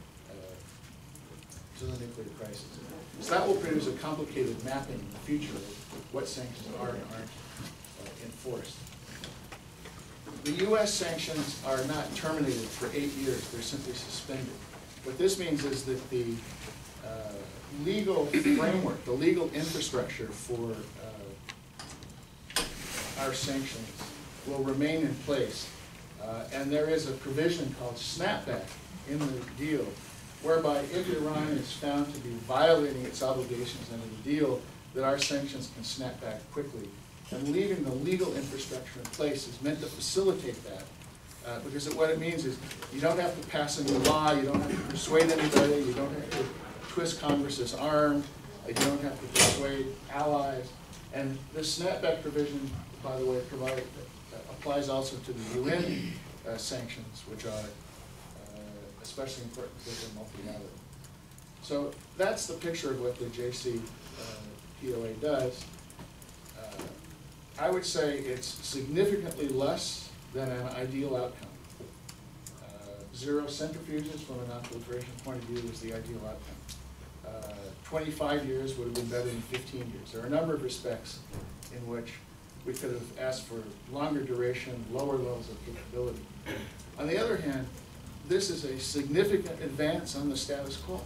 uh, to the nuclear crisis. So that will produce a complicated mapping in the future of what sanctions are and aren't uh, enforced. The U S sanctions are not terminated for eight years; they're simply suspended. What this means is that the uh, legal framework, the legal infrastructure for uh, our sanctions will remain in place. Uh, and there is a provision called snapback in the deal, whereby if Iran is found to be violating its obligations under the deal, that our sanctions can snap back quickly. And leaving the legal infrastructure in place is meant to facilitate that. Uh, because it, what it means is you don't have to pass a new law, you don't have to persuade anybody, you don't have to twist Congress's arm, you don't have to persuade allies. And this snapback provision, by the way, provide, uh, applies also to the U N uh, sanctions, which are uh, especially important because they're multilateral. So that's the picture of what the J C P O A does. Uh, I would say it's significantly less than an ideal outcome. Uh, zero centrifuges from a non-proliferation point of view is the ideal outcome. Uh, twenty-five years would have been better than fifteen years. There are a number of respects in which we could have asked for longer duration, lower levels of capability. On the other hand, this is a significant advance on the status quo.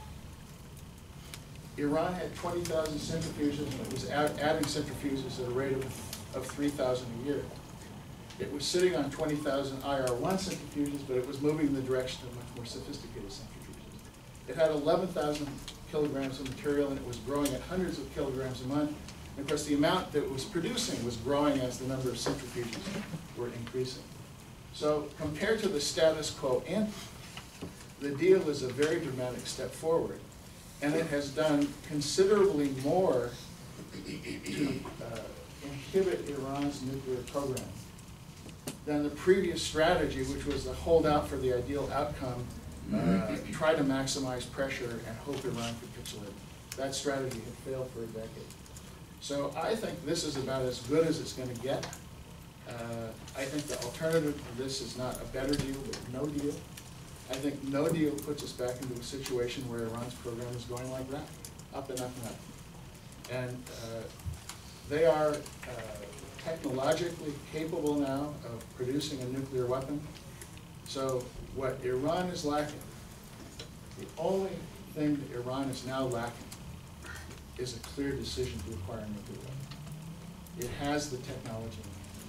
Iran had twenty thousand centrifuges and it was add, adding centrifuges at a rate of, of three thousand a year. It was sitting on twenty thousand I R one centrifuges, but it was moving in the direction of much more sophisticated centrifuges. It had eleven thousand kilograms of material, and it was growing at hundreds of kilograms a month. And of course, the amount that it was producing was growing as the number of centrifuges were increasing. So compared to the status quo ante, the deal is a very dramatic step forward, and it has done considerably more to uh, inhibit Iran's nuclear program than the previous strategy, which was to hold out for the ideal outcome, uh, try to maximize pressure, and hope Iran capitulated. That strategy had failed for a decade. So I think this is about as good as it's going to get. Uh, I think the alternative to this is not a better deal, but no deal. I think no deal puts us back into a situation where Iran's program is going like that, up and up and up. And uh, they are uh, technologically capable now of producing a nuclear weapon. So what Iran is lacking, the only thing that Iran is now lacking is a clear decision to acquire a nuclear weapon. It has the technology.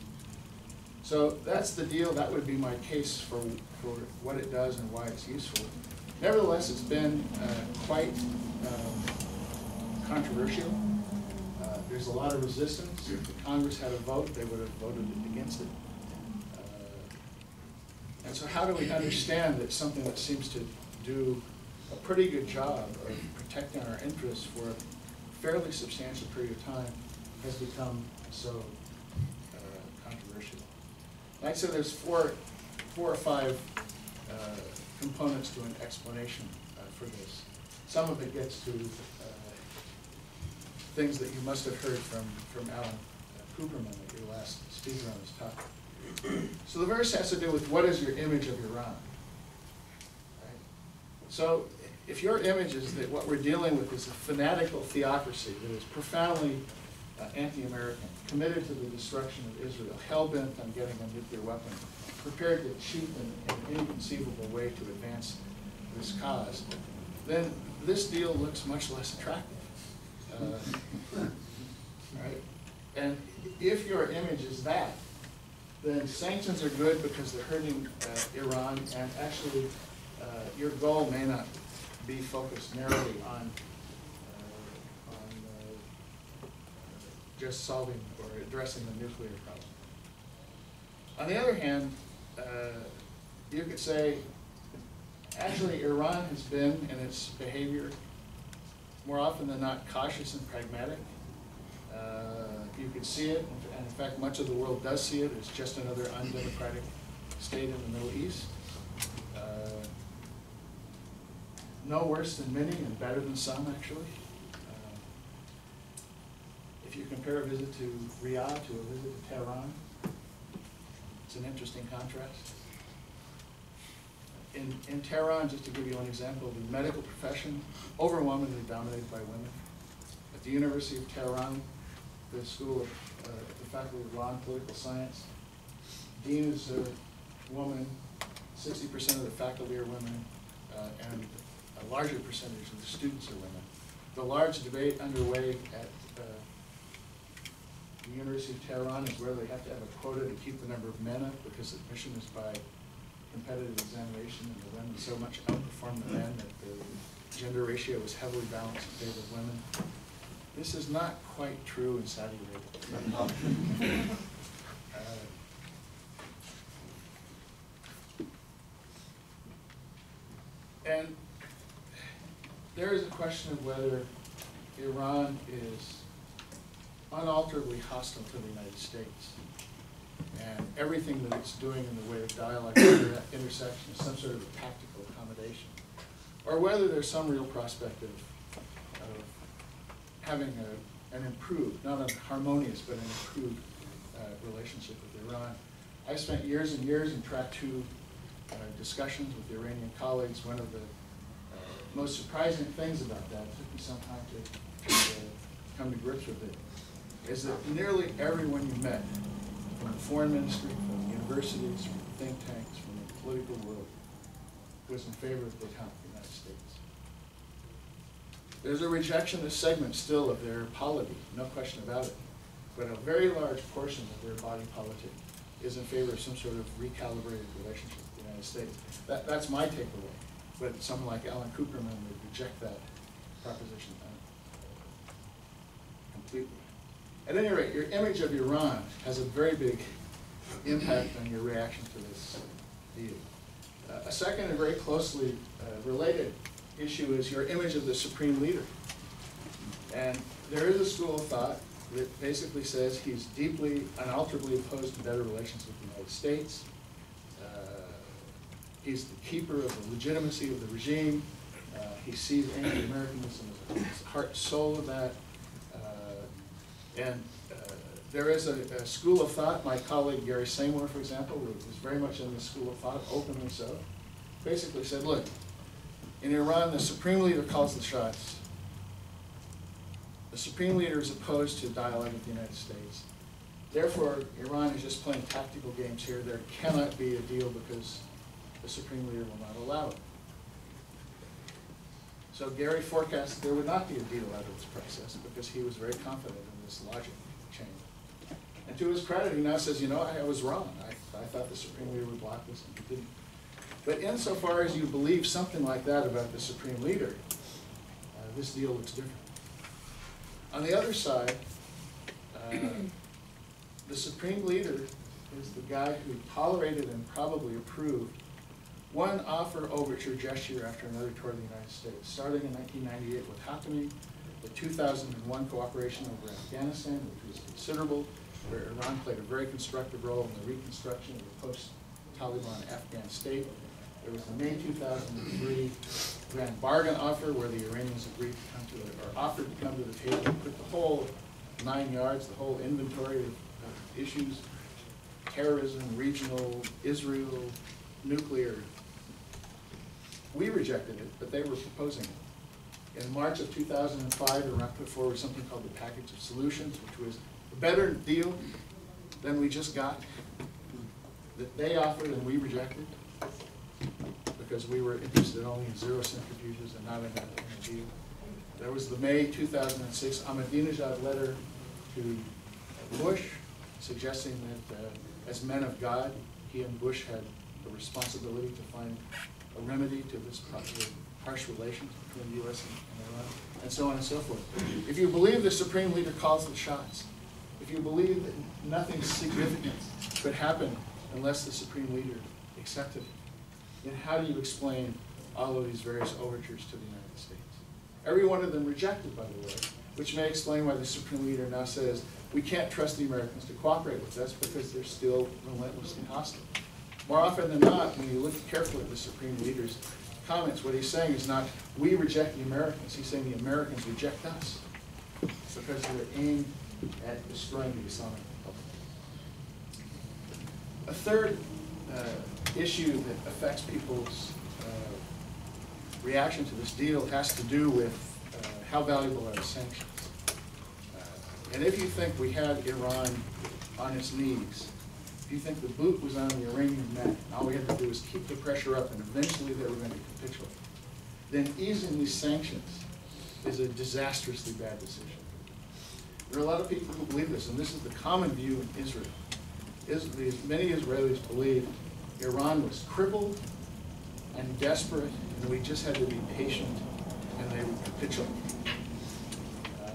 So that's the deal. That would be my case for, for what it does and why it's useful. Nevertheless, it's been uh, quite um, controversial. Uh, there's a lot of resistance. If the Congress had a vote, they would have voted against it. Uh, and so how do we understand that something that seems to do a pretty good job of protecting our interests for a fairly substantial period of time has become so uh, controversial? I'd say there's four, four or five uh, components to an explanation uh, for this. Some of it gets to uh, things that you must have heard from, from Alan uh, Cooperman at your last speaker on this topic. So the verse has to do with what is your image of Iran. Right? So if your image is that what we're dealing with is a fanatical theocracy that is profoundly uh, anti-American, committed to the destruction of Israel, hell-bent on getting a nuclear weapon, prepared to cheat in an inconceivable way to advance this cause, then this deal looks much less attractive. Uh, right? And if your image is that, then sanctions are good because they're hurting uh, Iran, and actually uh, your goal may not be focused narrowly on, uh, on uh, just solving or addressing the nuclear problem. On the other hand, uh, you could say, actually Iran has been in its behavior more often than not cautious and pragmatic. Uh, you could see it, and in fact much of the world does see it. It's just another undemocratic state in the Middle East. Uh, no worse than many and better than some, actually. Uh, if you compare a visit to Riyadh to a visit to Tehran, it's an interesting contrast. In, in Tehran, just to give you one example, the medical profession, overwhelmingly dominated by women. At the University of Tehran, the School of uh, the Faculty of Law and Political Science, dean is a woman, sixty percent of the faculty are women, uh, and a larger percentage of the students are women. The large debate underway at uh, the University of Tehran is whether they have to have a quota to keep the number of men up, because admission is by competitive examination, and the women so much outperform the men that the gender ratio is heavily balanced in favor of women. This is not quite true in Saudi Arabia. uh, and there is a question of whether Iran is unalterably hostile to the United States, and everything that it's doing in the way of dialogue at that intersection is some sort of a tactical accommodation, or whether there's some real prospect of, of having a, an improved, not a harmonious, but an improved uh, relationship with Iran. I spent years and years in track two uh, discussions with the Iranian colleagues. One of the uh, most surprising things about that, it took me some time to, to uh, come to grips with it, is that nearly everyone you met, from the foreign ministry, from the universities, from the think tanks, from the political world, was in favor of the United States. There's a rejection segment still of their polity, no question about it, but a very large portion of their body politic is in favor of some sort of recalibrated relationship with the United States. That, that's my takeaway, but someone like Alan Cooperman would reject that proposition completely. At any rate, your image of Iran has a very big impact on your reaction to this deal. Uh, a second and very closely uh, related issue is your image of the supreme leader. And there is a school of thought that basically says he's deeply, unalterably opposed to better relations with the United States. Uh, he's the keeper of the legitimacy of the regime. Uh, he sees anti-Americanism as the heart and soul of that. And uh, there is a, a school of thought, my colleague Gary Seymour, for example, who is very much in this school of thought, openly so, basically said, look, in Iran, the supreme leader calls the shots. The supreme leader is opposed to dialogue with the United States. Therefore, Iran is just playing tactical games here. There cannot be a deal because the supreme leader will not allow it. So Gary forecast there would not be a deal out of this process because he was very confident in this logic chain. And to his credit, he now says, you know, I, I was wrong. I, I thought the supreme leader would block this, and he didn't. But insofar as you believe something like that about the supreme leader, uh, this deal looks different. On the other side, uh, the supreme leader is the guy who tolerated and probably approved one offer, overture, gesture after another toward the United States, starting in nineteen ninety-eight with Hatami, the two thousand one cooperation over Afghanistan, which was considerable, where Iran played a very constructive role in the reconstruction of the post-Taliban Afghan state. There was the May two thousand three grand bargain offer, where the Iranians agreed to come to, the, or offered to come to the table and put the whole nine yards, the whole inventory of, of issues, terrorism, regional, Israel, nuclear. We rejected it, but they were proposing it. In March of two thousand five, Iran put forward something called the Package of Solutions, which was a better deal than we just got, that they offered and we rejected, because we were interested only in zero centrifuges and not in a, in a deal. There was the May two thousand six Ahmadinejad letter to Bush, suggesting that uh, as men of God, he and Bush had a responsibility to find a remedy to this harsh relations between the U S and, and Iran, and so on and so forth. If you believe the Supreme Leader calls the shots, if you believe that nothing significant could happen unless the Supreme Leader accepted it, then how do you explain all of these various overtures to the United States? Every one of them rejected, by the way, which may explain why the Supreme Leader now says, we can't trust the Americans to cooperate with us because they're still relentlessly hostile. More often than not, when you look carefully at the Supreme Leader's comments, what he's saying is not, we reject the Americans. He's saying the Americans reject us because they're aimed at destroying the Islamic Republic. A third uh, issue that affects people's uh, reaction to this deal has to do with uh, how valuable are the sanctions. Uh, and if you think we had Iran on its knees, if you think the boot was on the Iranian neck, and all we had to do was keep the pressure up and eventually they were going to capitulate, then easing these sanctions is a disastrously bad decision. There are a lot of people who believe this, and this is the common view in Israel. Is, many Israelis believe Iran was crippled and desperate, and we just had to be patient, and they would capitulate. Uh,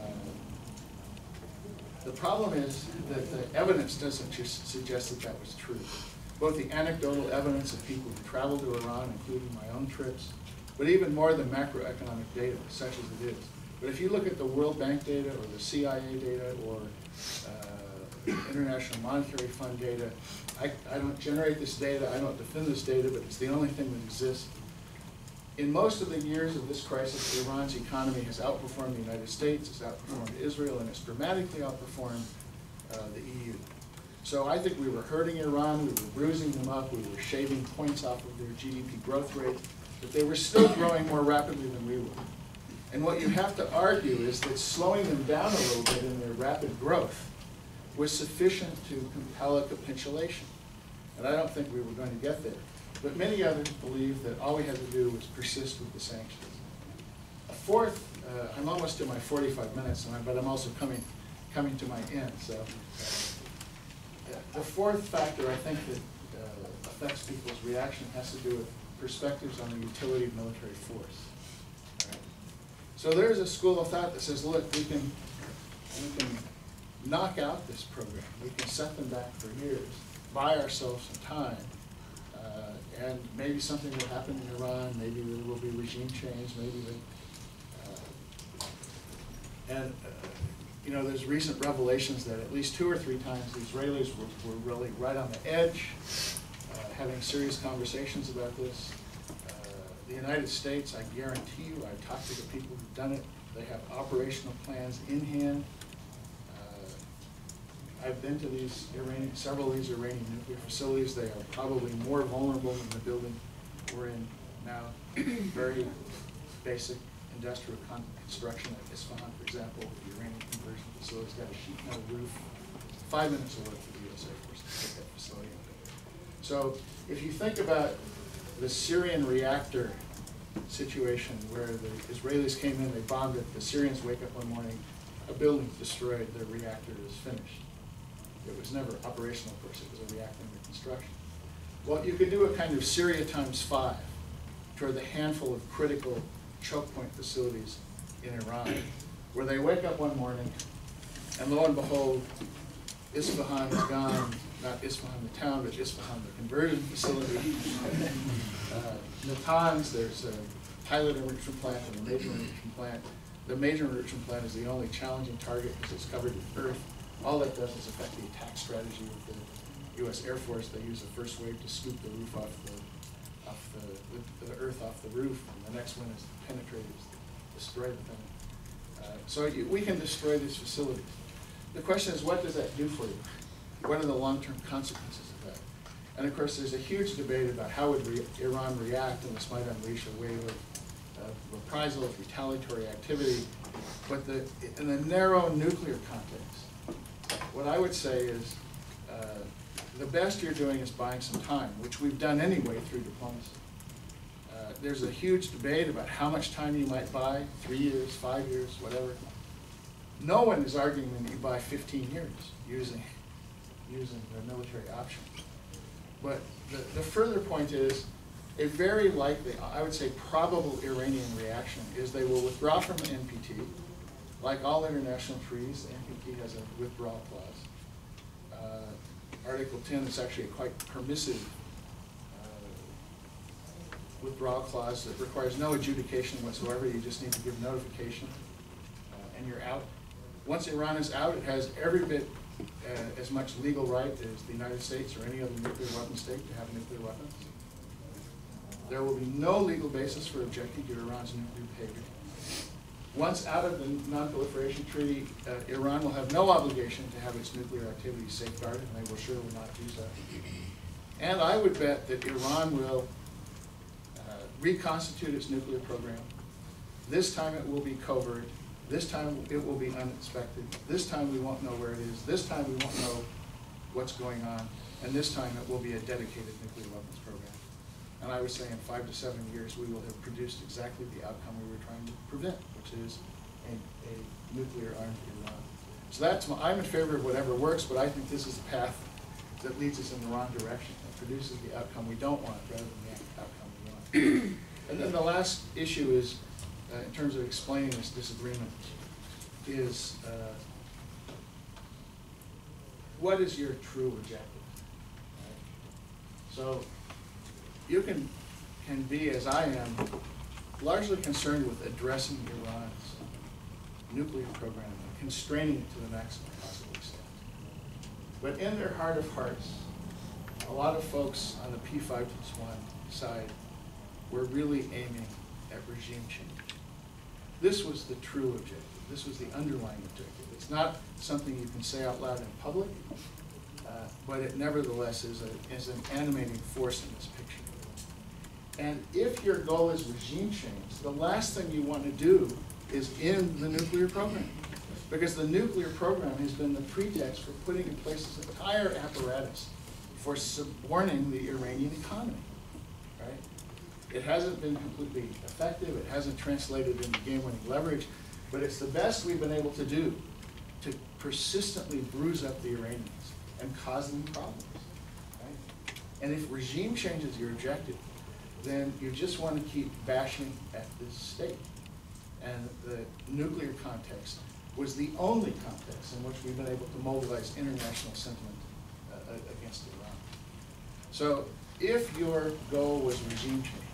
the problem is that the evidence doesn't just suggest that that was true. Both the anecdotal evidence of people who traveled to Iran, including my own trips, but even more the macroeconomic data, such as it is. But if you look at the World Bank data or the C I A data or uh, International Monetary Fund data, I, I don't generate this data, I don't defend this data, but it's the only thing that exists. In most of the years of this crisis, Iran's economy has outperformed the United States, it's outperformed Israel, and it's dramatically outperformed uh, the E U. So I think we were hurting Iran, we were bruising them up, we were shaving points off of their G D P growth rate, but they were still growing more rapidly than we were. And what you have to argue is that slowing them down a little bit in their rapid growth was sufficient to compel a capitulation. And I don't think we were going to get there. But many others believe that all we had to do was persist with the sanctions. A fourth, uh, I'm almost to my forty-five minutes, and I, but I'm also coming, coming to my end. So uh, the fourth factor I think that uh, affects people's reaction has to do with perspectives on the utility of military force. So there's a school of thought that says, look, we can, we can knock out this program. We can set them back for years, buy ourselves some time, uh, and maybe something will happen in Iran, maybe there will be regime change, maybe the, uh, and uh, you know, there's recent revelations that at least two or three times the Israelis were, were really right on the edge, uh, having serious conversations about this. The United States, I guarantee you, I've talked to the people who've done it, they have operational plans in hand. Uh, I've been to these Iranian, several of these Iranian nuclear facilities. They are probably more vulnerable than the building we're in now. Very basic industrial construction at Isfahan, for example, the Iranian conversion facility's got a sheet metal roof, five minutes of work for the U S Air Force to take that facility. So if you think about the Syrian reactor situation where the Israelis came in, they bombed it, the Syrians wake up one morning, a building's destroyed, their reactor is finished. It was never operational, of course, it was a reactor under construction. Well, you could do a kind of Syria times five toward the handful of critical choke point facilities in Iran, where they wake up one morning, and lo and behold, Isfahan is gone, not Isfahan the town, but Isfahan the conversion facility. uh, Natanz, there's a pilot enrichment plant and a major enrichment plant. The major enrichment plant is the only challenging target because it's covered with earth. All that does is affect the attack strategy of the U S Air Force. They use the first wave to scoop the roof off the, off the, the earth off the roof, and the next one is to penetrate, is to destroy the thing. Uh, so you, we can destroy these facilities. The question is, what does that do for you? What are the long-term consequences of that? And of course, there's a huge debate about how would re Iran react, and this might unleash a wave of uh, reprisal, of retaliatory activity. But the, in the narrow nuclear context, what I would say is uh, the best you're doing is buying some time, which we've done anyway through diplomacy. Uh, there's a huge debate about how much time you might buy, three years, five years, whatever. No one is arguing that you buy fifteen years using, using the military option. But the, the further point is, a very likely, I would say probable Iranian reaction is they will withdraw from the N P T. Like all international treaties, the N P T has a withdrawal clause. Uh, Article ten is actually a quite permissive uh, withdrawal clause that requires no adjudication whatsoever. You just need to give notification, uh, and you're out. Once Iran is out, it has every bit uh, as much legal right as the United States or any other nuclear weapon state to have nuclear weapons. There will be no legal basis for objecting to Iran's nuclear behavior. Once out of the Non-Proliferation Treaty, uh, Iran will have no obligation to have its nuclear activities safeguarded, and they will surely not do so. And I would bet that Iran will uh, reconstitute its nuclear program. This time it will be covert. This time it will be unexpected. This time we won't know where it is. This time we won't know what's going on. And this time it will be a dedicated nuclear weapons program. And I would say in five to seven years we will have produced exactly the outcome we were trying to prevent, which is a, a nuclear armed Iran. So that's my, I'm in favor of whatever works, but I think this is the path that leads us in the wrong direction. It produces the outcome we don't want rather than the outcome we want. And then the last issue is, uh, in terms of explaining this disagreement, is uh, what is your true objective? Right? So you can, can be, as I am, largely concerned with addressing Iran's nuclear program and constraining it to the maximum possible extent. But in their heart of hearts, a lot of folks on the P five plus one side were really aiming at regime change. This was the true objective. This was the underlying objective. It's not something you can say out loud in public, uh, but it nevertheless is, a, is an animating force in this picture. And if your goal is regime change, the last thing you want to do is end the nuclear program. Because the nuclear program has been the pretext for putting in place this entire apparatus for suborning the Iranian economy, right? It hasn't been completely effective. It hasn't translated into game-winning leverage, but it's the best we've been able to do to persistently bruise up the Iranians and cause them problems, right? And if regime change is your objective, then you just want to keep bashing at this state. And the nuclear context was the only context in which we've been able to mobilize international sentiment uh, against Iran. So if your goal was regime change,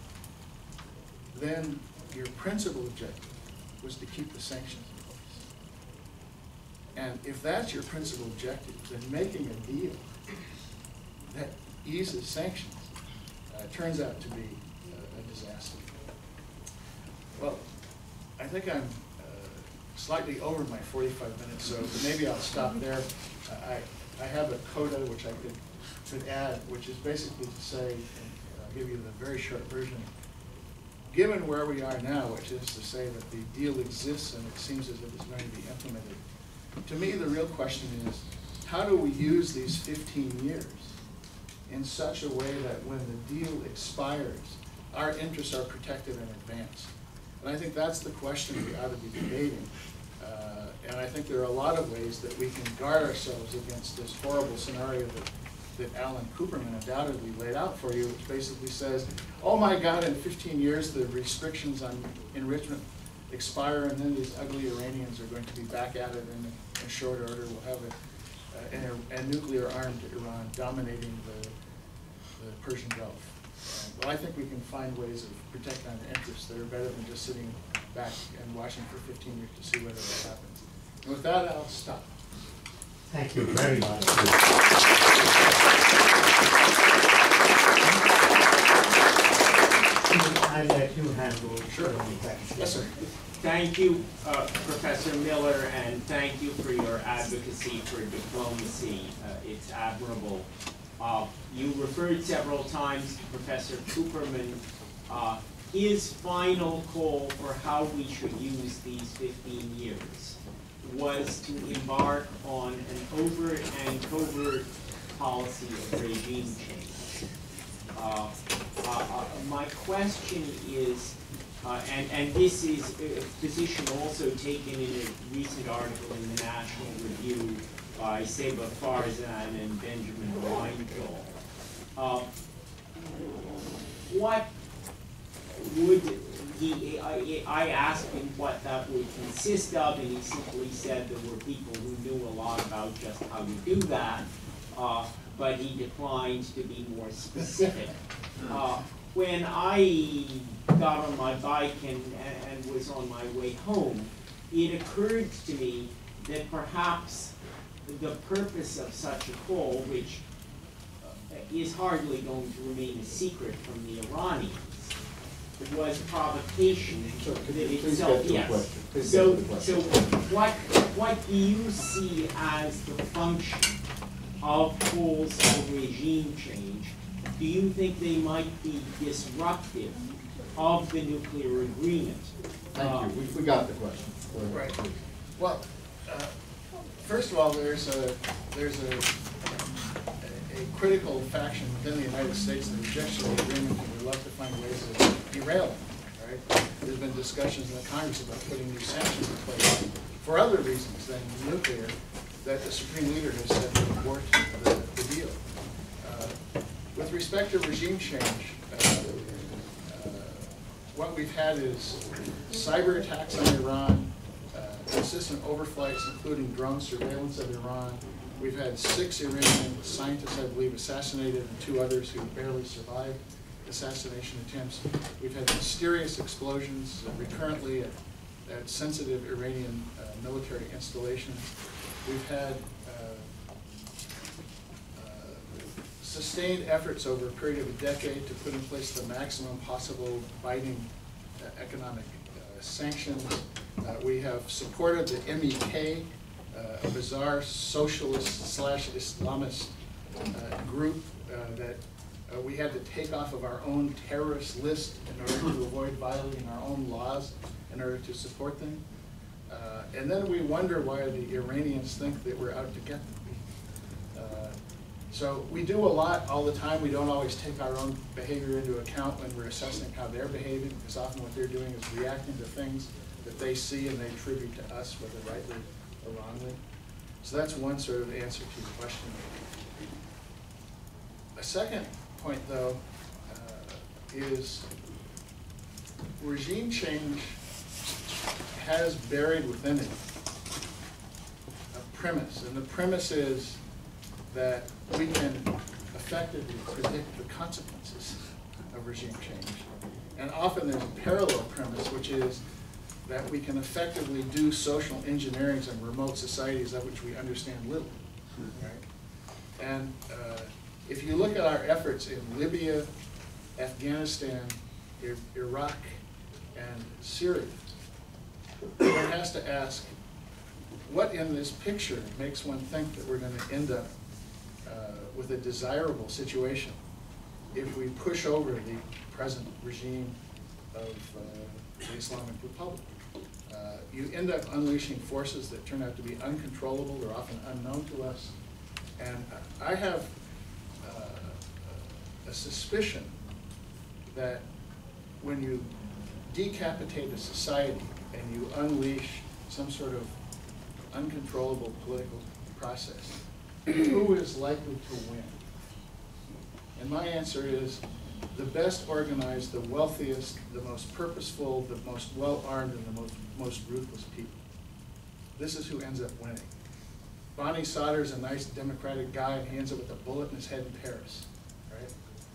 then your principal objective was to keep the sanctions in place. And if that's your principal objective, then making a deal that eases sanctions uh, turns out to be a, a disaster. Well, I think I'm uh, slightly over my forty-five minutes, so maybe I'll stop there. Uh, I, I have a coda which I could, could add, which is basically to say, and I'll give you the very short version, given where we are now, which is to say that the deal exists and it seems as if it's going to be implemented, to me the real question is, how do we use these fifteen years in such a way that when the deal expires, our interests are protected in advance? And I think that's the question we ought to be debating. Uh, and I think there are a lot of ways that we can guard ourselves against this horrible scenario that, that Alan Cooperman undoubtedly laid out for you, which basically says, oh my God, in fifteen years the restrictions on enrichment expire, and then these ugly Iranians are going to be back at it in, in short order. We'll have a, a, a nuclear-armed Iran dominating the, the Persian Gulf. Uh, well, I think we can find ways of protecting our interests that are better than just sitting back and watching for fifteen years to see whether that happens. And with that, I'll stop. Thank you very much. I'll let you handle Sure. Yes, sir. Thank you, uh, Professor Miller, and thank you for your advocacy for diplomacy. Uh, it's admirable. Uh, you referred several times to Professor Cooperman. Uh, his final call for how we should use these fifteen years was to embark on an overt and covert policy of regime change. Uh, uh, uh, my question is, Uh, and, and this is a position also taken in a recent article in the National Review by Seba Farzan and Benjamin Weinthal. Uh, what would he, I, I asked him what that would consist of, and he simply said there were people who knew a lot about just how to do that, uh, but he declined to be more specific. Uh, when I got on my bike and, and was on my way home, it occurred to me that perhaps the purpose of such a call, which is hardly going to remain a secret from the Iranians, was provocation So, could that you please itself, get to the yes. question? Please So, get to the so question. what, what do you see as the function of calls for regime change? Do you think they might be disruptive of the nuclear agreement? Uh, Thank you. We, we got the question. Go ahead. Right. Well, uh, first of all, there's a there's a, a, a critical faction within the United States that rejects the agreement and would love to find ways of derailing it. Right? There's been discussions in the Congress about putting new sanctions in place for other reasons than nuclear that the Supreme Leader has said to abort the, the deal. Uh, with respect to regime change, uh, what we've had is cyber attacks on Iran, uh, consistent overflights, including drone surveillance of Iran. We've had six Iranian scientists, I believe, assassinated, and two others who barely survived assassination attempts. We've had mysterious explosions uh, recurrently at, at sensitive Iranian uh, military installations. We've had uh, uh, sustained efforts over a period of a decade to put in place the maximum possible binding uh, economic uh, sanctions. Uh, we have supported the M E K, uh, a bizarre socialist slash Islamist uh, group uh, that uh, we had to take off of our own terrorist list in order to avoid violating our own laws in order to support them. Uh, and then we wonder why the Iranians think that we're out to get them. Uh, so we do a lot all the time. We don't always take our own behavior into account when we're assessing how they're behaving, because often what they're doing is reacting to things that they see and they attribute to us, whether rightly or wrongly. So that's one sort of answer to your question. A second point, though, uh, is regime change has buried within it a premise, and the premise is that we can effectively predict the consequences of regime change. And often there's a parallel premise, which is that we can effectively do social engineering in remote societies of which we understand little. Right? And uh, if you look at our efforts in Libya, Afghanistan, I Iraq, and Syria, one has to ask, what in this picture makes one think that we're going to end up uh, with a desirable situation if we push over the present regime of uh, the Islamic Republic? Uh, you end up unleashing forces that turn out to be uncontrollable, they're often unknown to us, and I have uh, a suspicion that when you decapitate a society and you unleash some sort of uncontrollable political process, who is likely to win? And my answer is the best organized, the wealthiest, the most purposeful, the most well-armed, and the most, most ruthless people. This is who ends up winning. Bonnie Sauter's a nice democratic guy, and he ends up with a bullet in his head in Paris, right?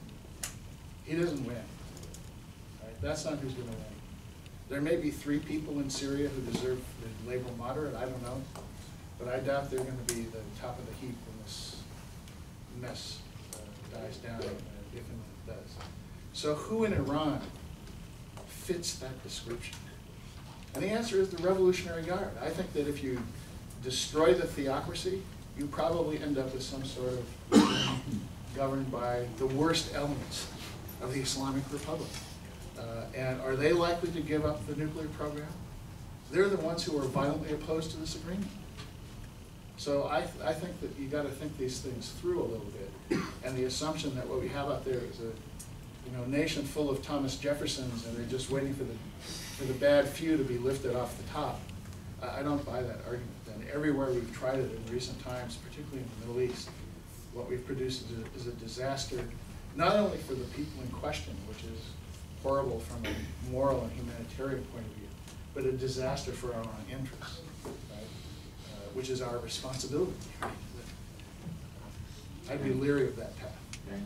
He doesn't win. Right? That's not who's going to win. There may be three people in Syria who deserve the label moderate, I don't know, but I doubt they're going to be the top of the heap when this mess uh, dies down, uh, if and when it does. So who in Iran fits that description? And the answer is the Revolutionary Guard. I think that if you destroy the theocracy, you probably end up with some sort of governed by the worst elements of the Islamic Republic. Uh, and are they likely to give up the nuclear program? They're the ones who are violently opposed to this agreement. So I, th I think that you got to think these things through a little bit. And the assumption that what we have out there is a you know, nation full of Thomas Jeffersons and they're just waiting for the, for the bad few to be lifted off the top. I, I don't buy that argument. And everywhere we've tried it in recent times, particularly in the Middle East, what we've produced is a, is a disaster, not only for the people in question, which is horrible from a moral and humanitarian point of view, but a disaster for our own interests, right? Uh, which is our responsibility. Right? I'd be leery of that path. Okay.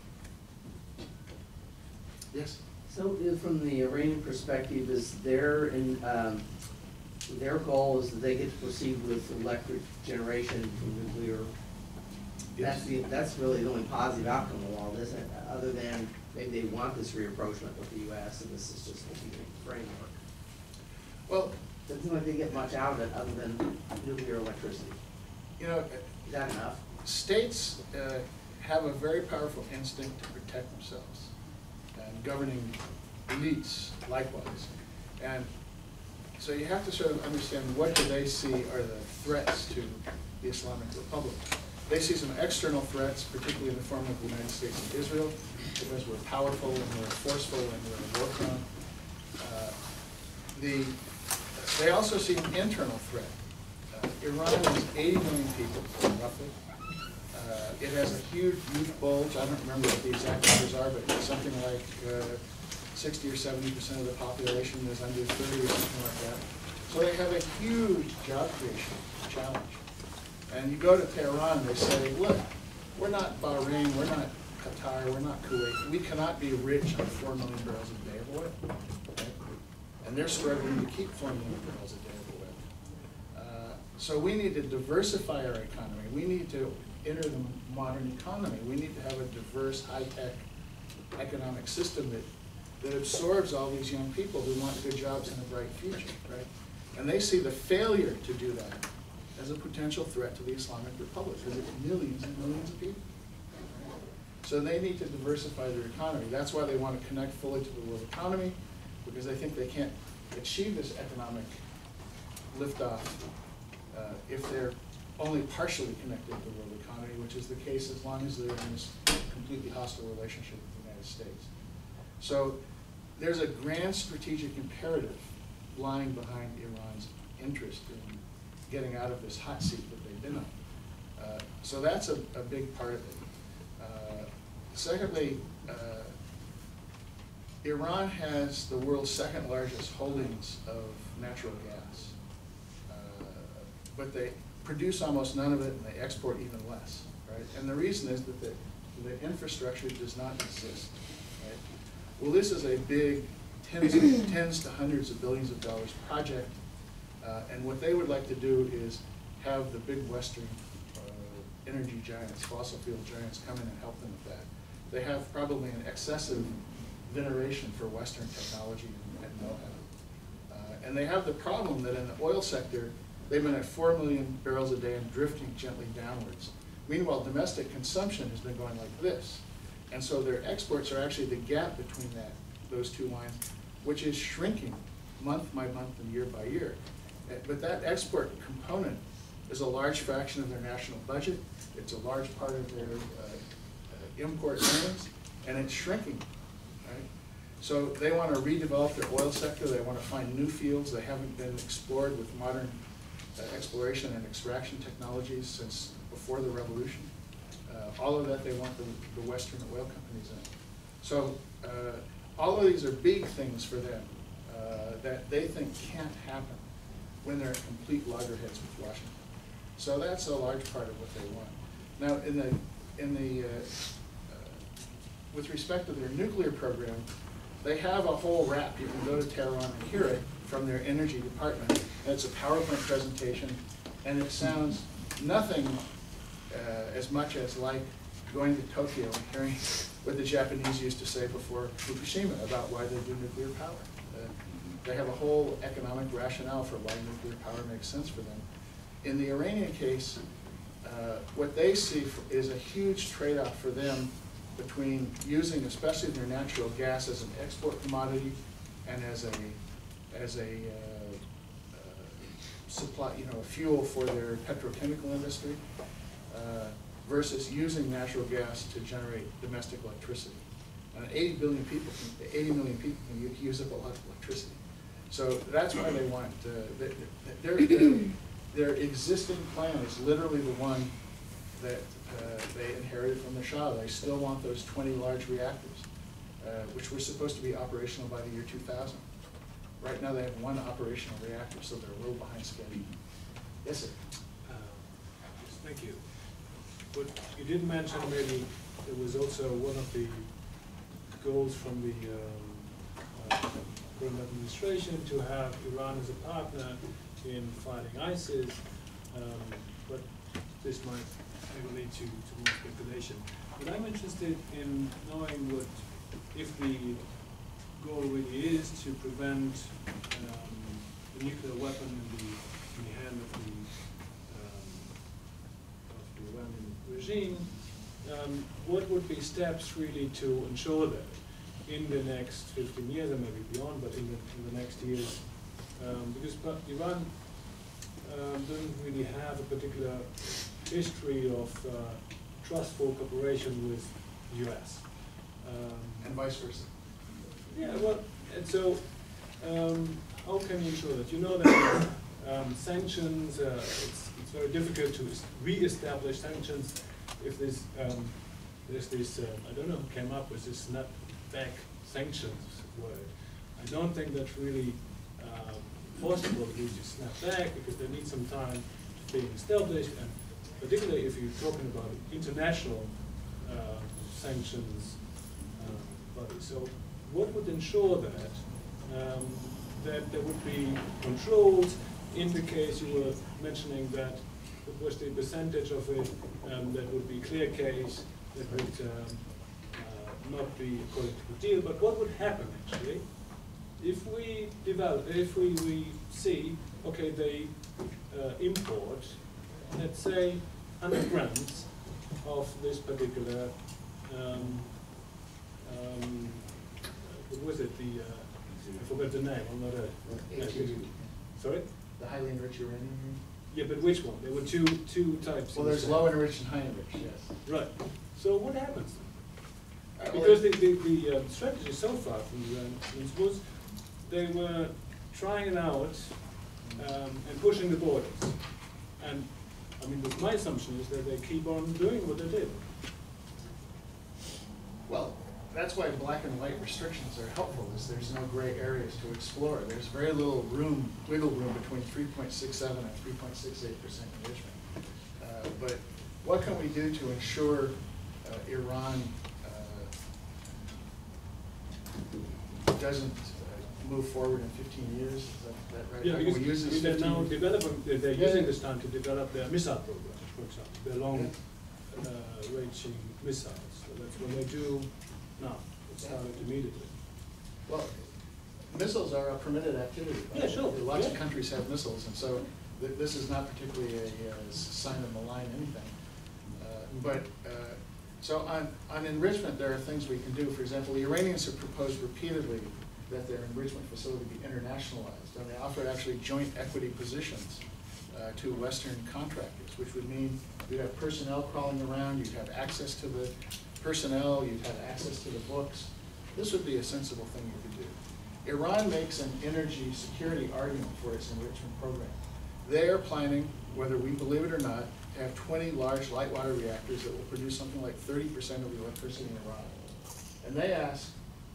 Yes? So uh, from the Iranian perspective, is their, in, um, their goal is that they get to proceed with electric generation from nuclear? Yes. That's the, that's really the only positive outcome of all this, uh, other than maybe they want this reapproachment with the U S and this is just a framework. Well, Doesn't seem like they get much out of it other than nuclear electricity. you know, Is that enough? states uh, have a very powerful instinct to protect themselves, and governing elites likewise. And so you have to sort of understand what do they see are the threats to the Islamic Republic. They see some external threats, particularly in the form of the United States and Israel, because we're powerful and we're forceful and we're war prone. Uh, the, they also see an internal threat. Uh, Iran is eighty million people, roughly. Uh, it has a huge youth bulge. I don't remember what the exact numbers are, but it's something like uh, sixty or seventy percent of the population is under thirty or something like that. So they have a huge job creation challenge. And you go to Tehran and they say, look, we're not Bahrain, we're not Qatar, we're not Kuwait. We cannot be rich on four million barrels a day of oil. Okay? And they're struggling to keep four million barrels a day of oil. Uh, so we need to diversify our economy. We need to enter the modern economy. We need to have a diverse, high-tech economic system that, that absorbs all these young people who want good jobs and a bright future, right? And they see the failure to do that as a potential threat to the Islamic Republic, because it's millions and millions of people. So they need to diversify their economy. That's why they want to connect fully to the world economy, because they think they can't achieve this economic liftoff uh, if they're only partially connected to the world economy, which is the case as long as they're in this completely hostile relationship with the United States. So there's a grand strategic imperative lying behind Iran's interest in getting out of this hot seat that they've been on. Uh, so that's a, a big part of it. Uh, secondly, uh, Iran has the world's second largest holdings of natural gas, uh, but they produce almost none of it and they export even less, right? And the reason is that the, the infrastructure does not exist, right? Well, this is a big tens, of, tens to hundreds of billions of dollars project. Uh, and what they would like to do is have the big Western uh, energy giants, fossil fuel giants, come in and help them with that. They have probably an excessive veneration for Western technology and, and know-how. Uh, and they have the problem that in the oil sector, they've been at four million barrels a day and drifting gently downwards. Meanwhile, domestic consumption has been going like this. And so their exports are actually the gap between that, those two lines, which is shrinking month by month and year by year. But that export component is a large fraction of their national budget. It's a large part of their uh, uh, import earnings, and it's shrinking, right? So they want to redevelop their oil sector. They want to find new fields that haven't been explored with modern uh, exploration and extraction technologies since before the revolution. Uh, all of that they want the, the Western oil companies in. So uh, all of these are big things for them uh, that they think can't happen when they're at complete loggerheads with Washington. So that's a large part of what they want. Now, in the, in the, uh, uh, with respect to their nuclear program, they have a whole rap. You can go to Tehran and hear it from their energy department. And it's a PowerPoint presentation, and it sounds nothing uh, as much as like going to Tokyo and hearing what the Japanese used to say before Fukushima about why they do nuclear power. Uh, They have a whole economic rationale for why nuclear power makes sense for them. In the Iranian case, uh, what they see is a huge trade-off for them between using especially their natural gas as an export commodity and as a, as a uh, uh, supply, you know, a fuel for their petrochemical industry, uh, versus using natural gas to generate domestic electricity. And eighty billion people, can, eighty million people can u- use up a lot of electricity. So that's why they want, uh, their, their, their, their existing plan is literally the one that uh, they inherited from the Shah. They still want those twenty large reactors, uh, which were supposed to be operational by the year two thousand. Right now they have one operational reactor, so they're a little behind schedule. Yes, sir? Uh, yes, thank you. But you did mention maybe it was also one of the goals from the um, uh, current administration to have Iran as a partner in fighting ISIS, um, but this might maybe lead to, to more speculation. But I'm interested in knowing what, if the goal really is to prevent um, the nuclear weapon in the, in the hand of the, um, of the Iranian regime, um, what would be steps really to ensure that in the next fifteen years, and maybe beyond, but in the, in the next years, um, because Iran um, doesn't really have a particular history of uh, trustful cooperation with the U S. Um, And vice versa. yeah, well, and so um, how can you ensure that? You know that um, sanctions, uh, it's, it's very difficult to re-establish sanctions if this, um, there's this, uh, I don't know who came up with this snapback sanctions word. I don't think that's really um, possible to just snap back because they need some time to being established, and particularly if you're talking about international uh, sanctions uh, bodies. So what would ensure that, um, that there would be controls in the case you were mentioning that what was the percentage of it um, that would be clear case, that would um, uh, not be according to the deal, but what would happen actually if we develop, if we, we see, okay, they uh, import, let's say, one hundred grams of this particular, um, um, what was it, the, uh, I forgot the name, I'm not a... H U U. Sorry? The highly enriched uranium? Yeah, but which one? There were two, two types. Well, there's low enriched and high enriched, yes. Right. So what happens? Uh, well, Because the, the, the um, strategy so far from the Iranians was they were trying it out um, and pushing the borders. And I mean, my assumption is that they keep on doing what they did. Well, that's why black and white restrictions are helpful, is there's no gray areas to explore. There's very little room, wiggle room between three point six seven and three point six eight percent enrichment. Uh, but what can we do to ensure uh, Iran uh, doesn't uh, move forward in fifteen years? Is that, that right? Yeah, How can because we use this they're now fifteen developing, they're, they're Yeah. using this time to develop their missile program, for example, their long uh, ranging missiles. So that's what they do now. It started immediately. Well, missiles are a permitted activity. Yeah, sure. Lots of Yeah. countries have missiles, and so th this is not particularly a, uh sign of malign anything. Uh, but, uh, so on, on enrichment, there are things we can do. For example, the Iranians have proposed repeatedly that their enrichment facility be internationalized, and they offered actually joint equity positions uh, to Western contractors, which would mean you'd have personnel crawling around, you'd have access to the personnel, you'd have access to the books. This would be a sensible thing you could do. Iran makes an energy security argument for its enrichment program. They are planning, whether we believe it or not, to have twenty large light water reactors that will produce something like thirty percent of the electricity in Iran. And they ask,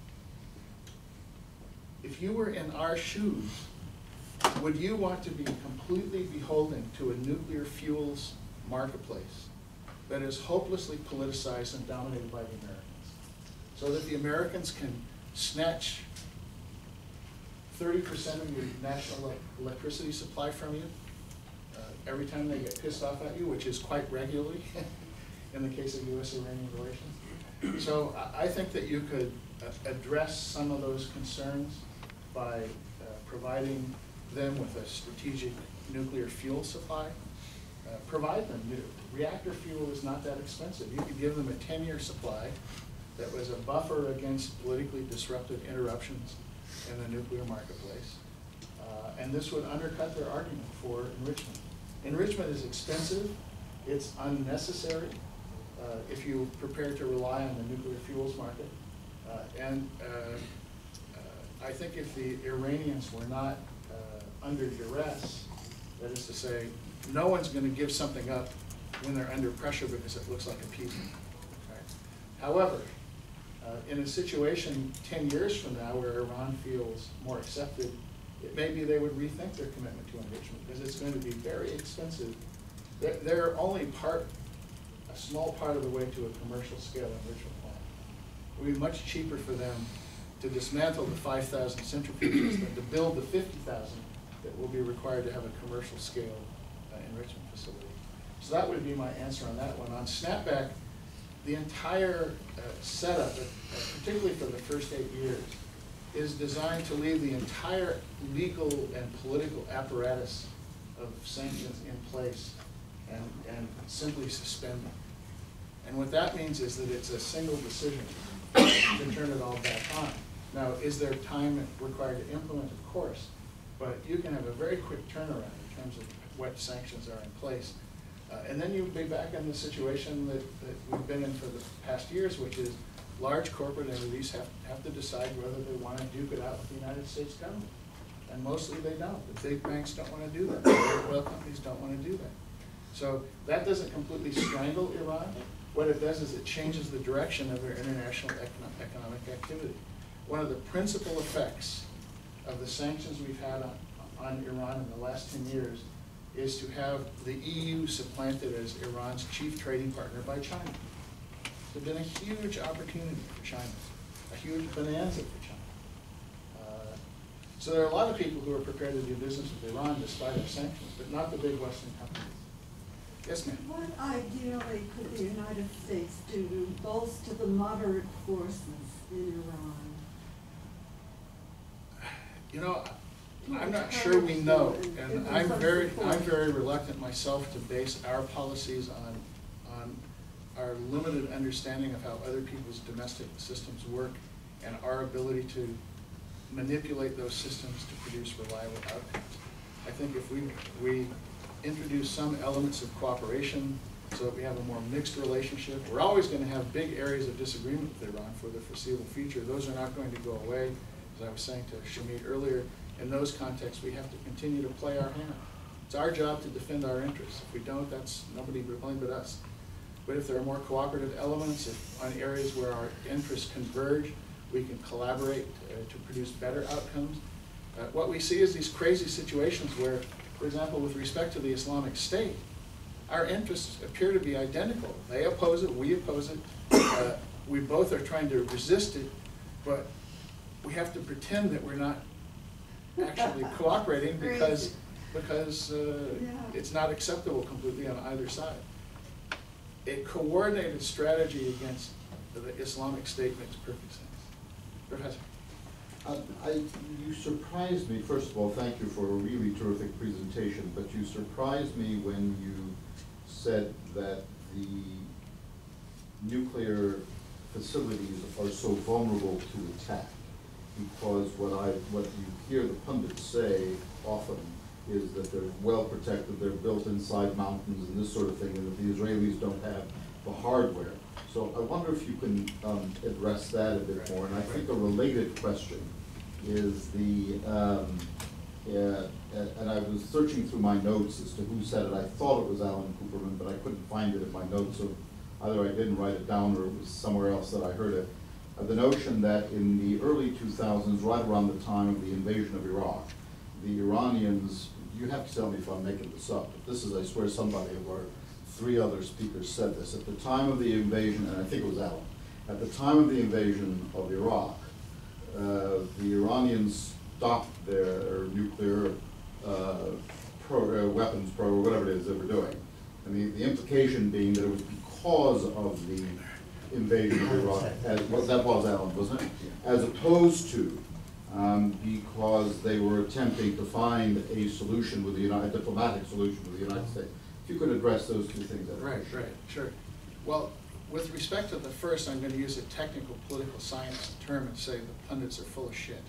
if you were in our shoes, would you want to be completely beholden to a nuclear fuels marketplace that is hopelessly politicized and dominated by the Americans, so that the Americans can snatch thirty percent of your national electricity supply from you uh, every time they get pissed off at you, which is quite regularly in the case of U S Iranian relations? So I, I think that you could uh, address some of those concerns by uh, providing them with a strategic nuclear fuel supply. Uh, provide them. Reactor fuel is not that expensive. You could give them a ten-year supply that was a buffer against politically disruptive interruptions in the nuclear marketplace. Uh, and this would undercut their argument for enrichment. Enrichment is expensive. It's unnecessary uh, if you're prepared to rely on the nuclear fuels market. Uh, and uh, uh, I think if the Iranians were not uh, under duress, that is to say, no one's going to give something up when they're under pressure because it looks like appeasement. Right? However, uh, in a situation ten years from now where Iran feels more accepted, it may be they would rethink their commitment to enrichment because it's going to be very expensive. They're, they're only part, a small part of the way to a commercial scale enrichment plant. It would be much cheaper for them to dismantle the five thousand centrifuges than to build the fifty thousand that will be required to have a commercial scale uh, enrichment facility. So that would be my answer on that one. On snapback, the entire uh, setup, uh, particularly for the first eight years, is designed to leave the entire legal and political apparatus of sanctions in place and, and simply suspend them. And what that means is that it's a single decision to turn it all back on. Now, is there time required to implement? Of course. But you can have a very quick turnaround in terms of what sanctions are in place. Uh, and then you'll be back in the situation that, that we've been in for the past years, which is large corporate entities have, have to decide whether they want to duke it out with the United States government. And mostly they don't. The big banks don't want to do that. The big oil companies don't want to do that. So that doesn't completely strangle Iran. What it does is it changes the direction of their international econo economic activity. One of the principal effects of the sanctions we've had on, on Iran in the last ten years is to have the E U supplanted as Iran's chief trading partner by China. There's been a huge opportunity for China, a huge bonanza for China. Uh, so there are a lot of people who are prepared to do business with Iran despite our sanctions, but not the big Western companies. Yes, ma'am. What ideally could the United States do to bolster the moderate forces in Iran? You know, I'm not sure we know, and I'm very, I'm very reluctant myself to base our policies on, on our limited understanding of how other people's domestic systems work and our ability to manipulate those systems to produce reliable outcomes. I think if we, we introduce some elements of cooperation so that we have a more mixed relationship, we're always going to have big areas of disagreement with Iran for the foreseeable future. Those are not going to go away. As I was saying to Shamit earlier, in those contexts, we have to continue to play our hand. It's our job to defend our interests. If we don't, that's nobody to blame but us. But if there are more cooperative elements, if on areas where our interests converge, we can collaborate uh, to produce better outcomes. Uh, what we see is these crazy situations where, for example, with respect to the Islamic State, our interests appear to be identical. They oppose it, we oppose it. Uh, we both are trying to resist it, but we have to pretend that we're not actually cooperating because, because uh, Yeah. it's not acceptable completely on either side. A coordinated strategy against the Islamic State makes perfect sense. Professor. Uh, I, you surprised me, first of all, thank you for a really terrific presentation, but you surprised me when you said that the nuclear facilities are so vulnerable to attack. Because what I, what you hear the pundits say often is that they're well protected, they're built inside mountains and this sort of thing, and that the Israelis don't have the hardware. So I wonder if you can um, address that a bit more. And I think a related question is the, um, uh, and I was searching through my notes as to who said it. I thought it was Alan Cooperman, but I couldn't find it in my notes, so either I didn't write it down or it was somewhere else that I heard it. Uh, the notion that in the early two thousands, right around the time of the invasion of Iraq, the Iranians, you have to tell me if I'm making this up, but this is, I swear, somebody of our three other speakers said this. At the time of the invasion, and I think it was Alan, at the time of the invasion of Iraq, uh, the Iranians stopped their nuclear uh, pro, uh, weapons program, whatever it is they were doing. And the, the implication being that it was because of the invasion of Iraq, as, well, that was Alan, wasn't it? As opposed to um, because they were attempting to find a solution with the United, diplomatic solution with the United States. If you could address those two things. Right, right, sure. Well, with respect to the first, I'm going to use a technical political science term and say the pundits are full of shit.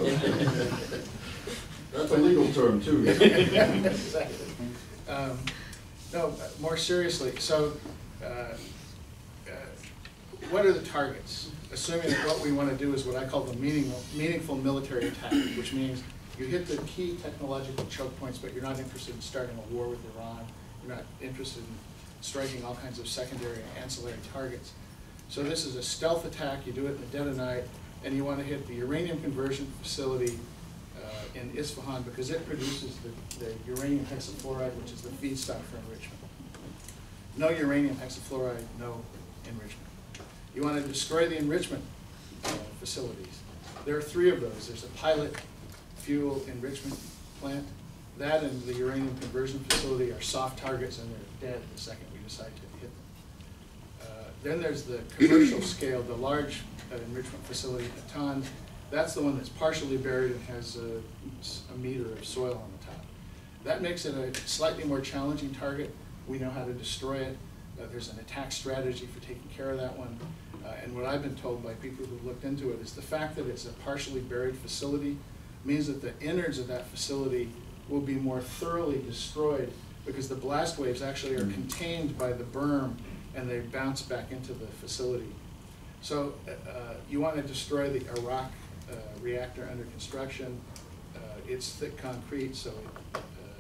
That's a legal term too. Exactly. Um, no, more seriously, so uh, uh, what are the targets? assuming that what we want to do is what I call the meaningful, meaningful military attack, which means you hit the key technological choke points, but you're not interested in starting a war with Iran. You're not interested in striking all kinds of secondary and ancillary targets. So this is a stealth attack. You do it in the dead of night, and you want to hit the uranium conversion facility uh, in Isfahan because it produces the, the uranium hexafluoride, which is the feedstock for enrichment. No uranium hexafluoride, no enrichment. You want to destroy the enrichment uh, facilities. There are three of those. There's a pilot fuel enrichment plant. That and the uranium conversion facility are soft targets, and they're dead the second we decide to hit them. Uh, then there's the commercial scale, the large uh, enrichment facility in Natanz. That's the one that's partially buried and has a, a meter of soil on the top. That makes it a slightly more challenging target. We know how to destroy it. Uh, there's an attack strategy for taking care of that one. Uh, and what I've been told by people who've looked into it is the fact that it's a partially buried facility means that the innards of that facility will be more thoroughly destroyed because the blast waves actually are contained by the berm and they bounce back into the facility. So uh, you want to destroy the Iraq uh, reactor under construction. Uh, it's thick concrete, so it uh,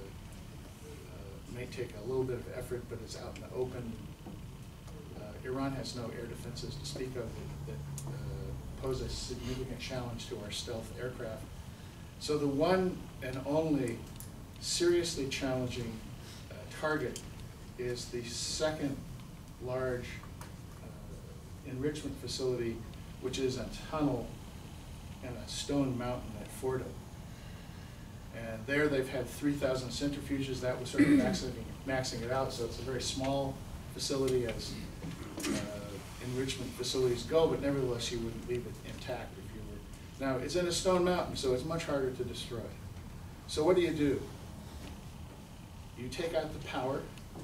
uh, may take a little bit of effort, but it's out in the open. Uh, Iran has no air defenses to speak of that, that uh, pose a significant challenge to our stealth aircraft. So the one and only seriously challenging uh, target is the second large uh, enrichment facility, which is a tunnel and a stone mountain at Fordo. And there they've had three thousand centrifuges. That was sort of maxing, maxing it out, so it's a very small facility as uh, enrichment facilities go, but nevertheless you wouldn't leave it intact if you were. Now, it's in a stone mountain, so it's much harder to destroy. So what do you do? You take out the power,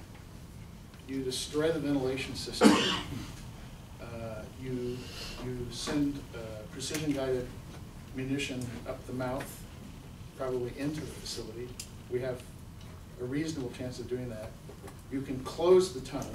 you destroy the ventilation system, uh, you, you send uh, precision-guided munition up the mouth, probably into the facility. We have a reasonable chance of doing that. You can close the tunnel.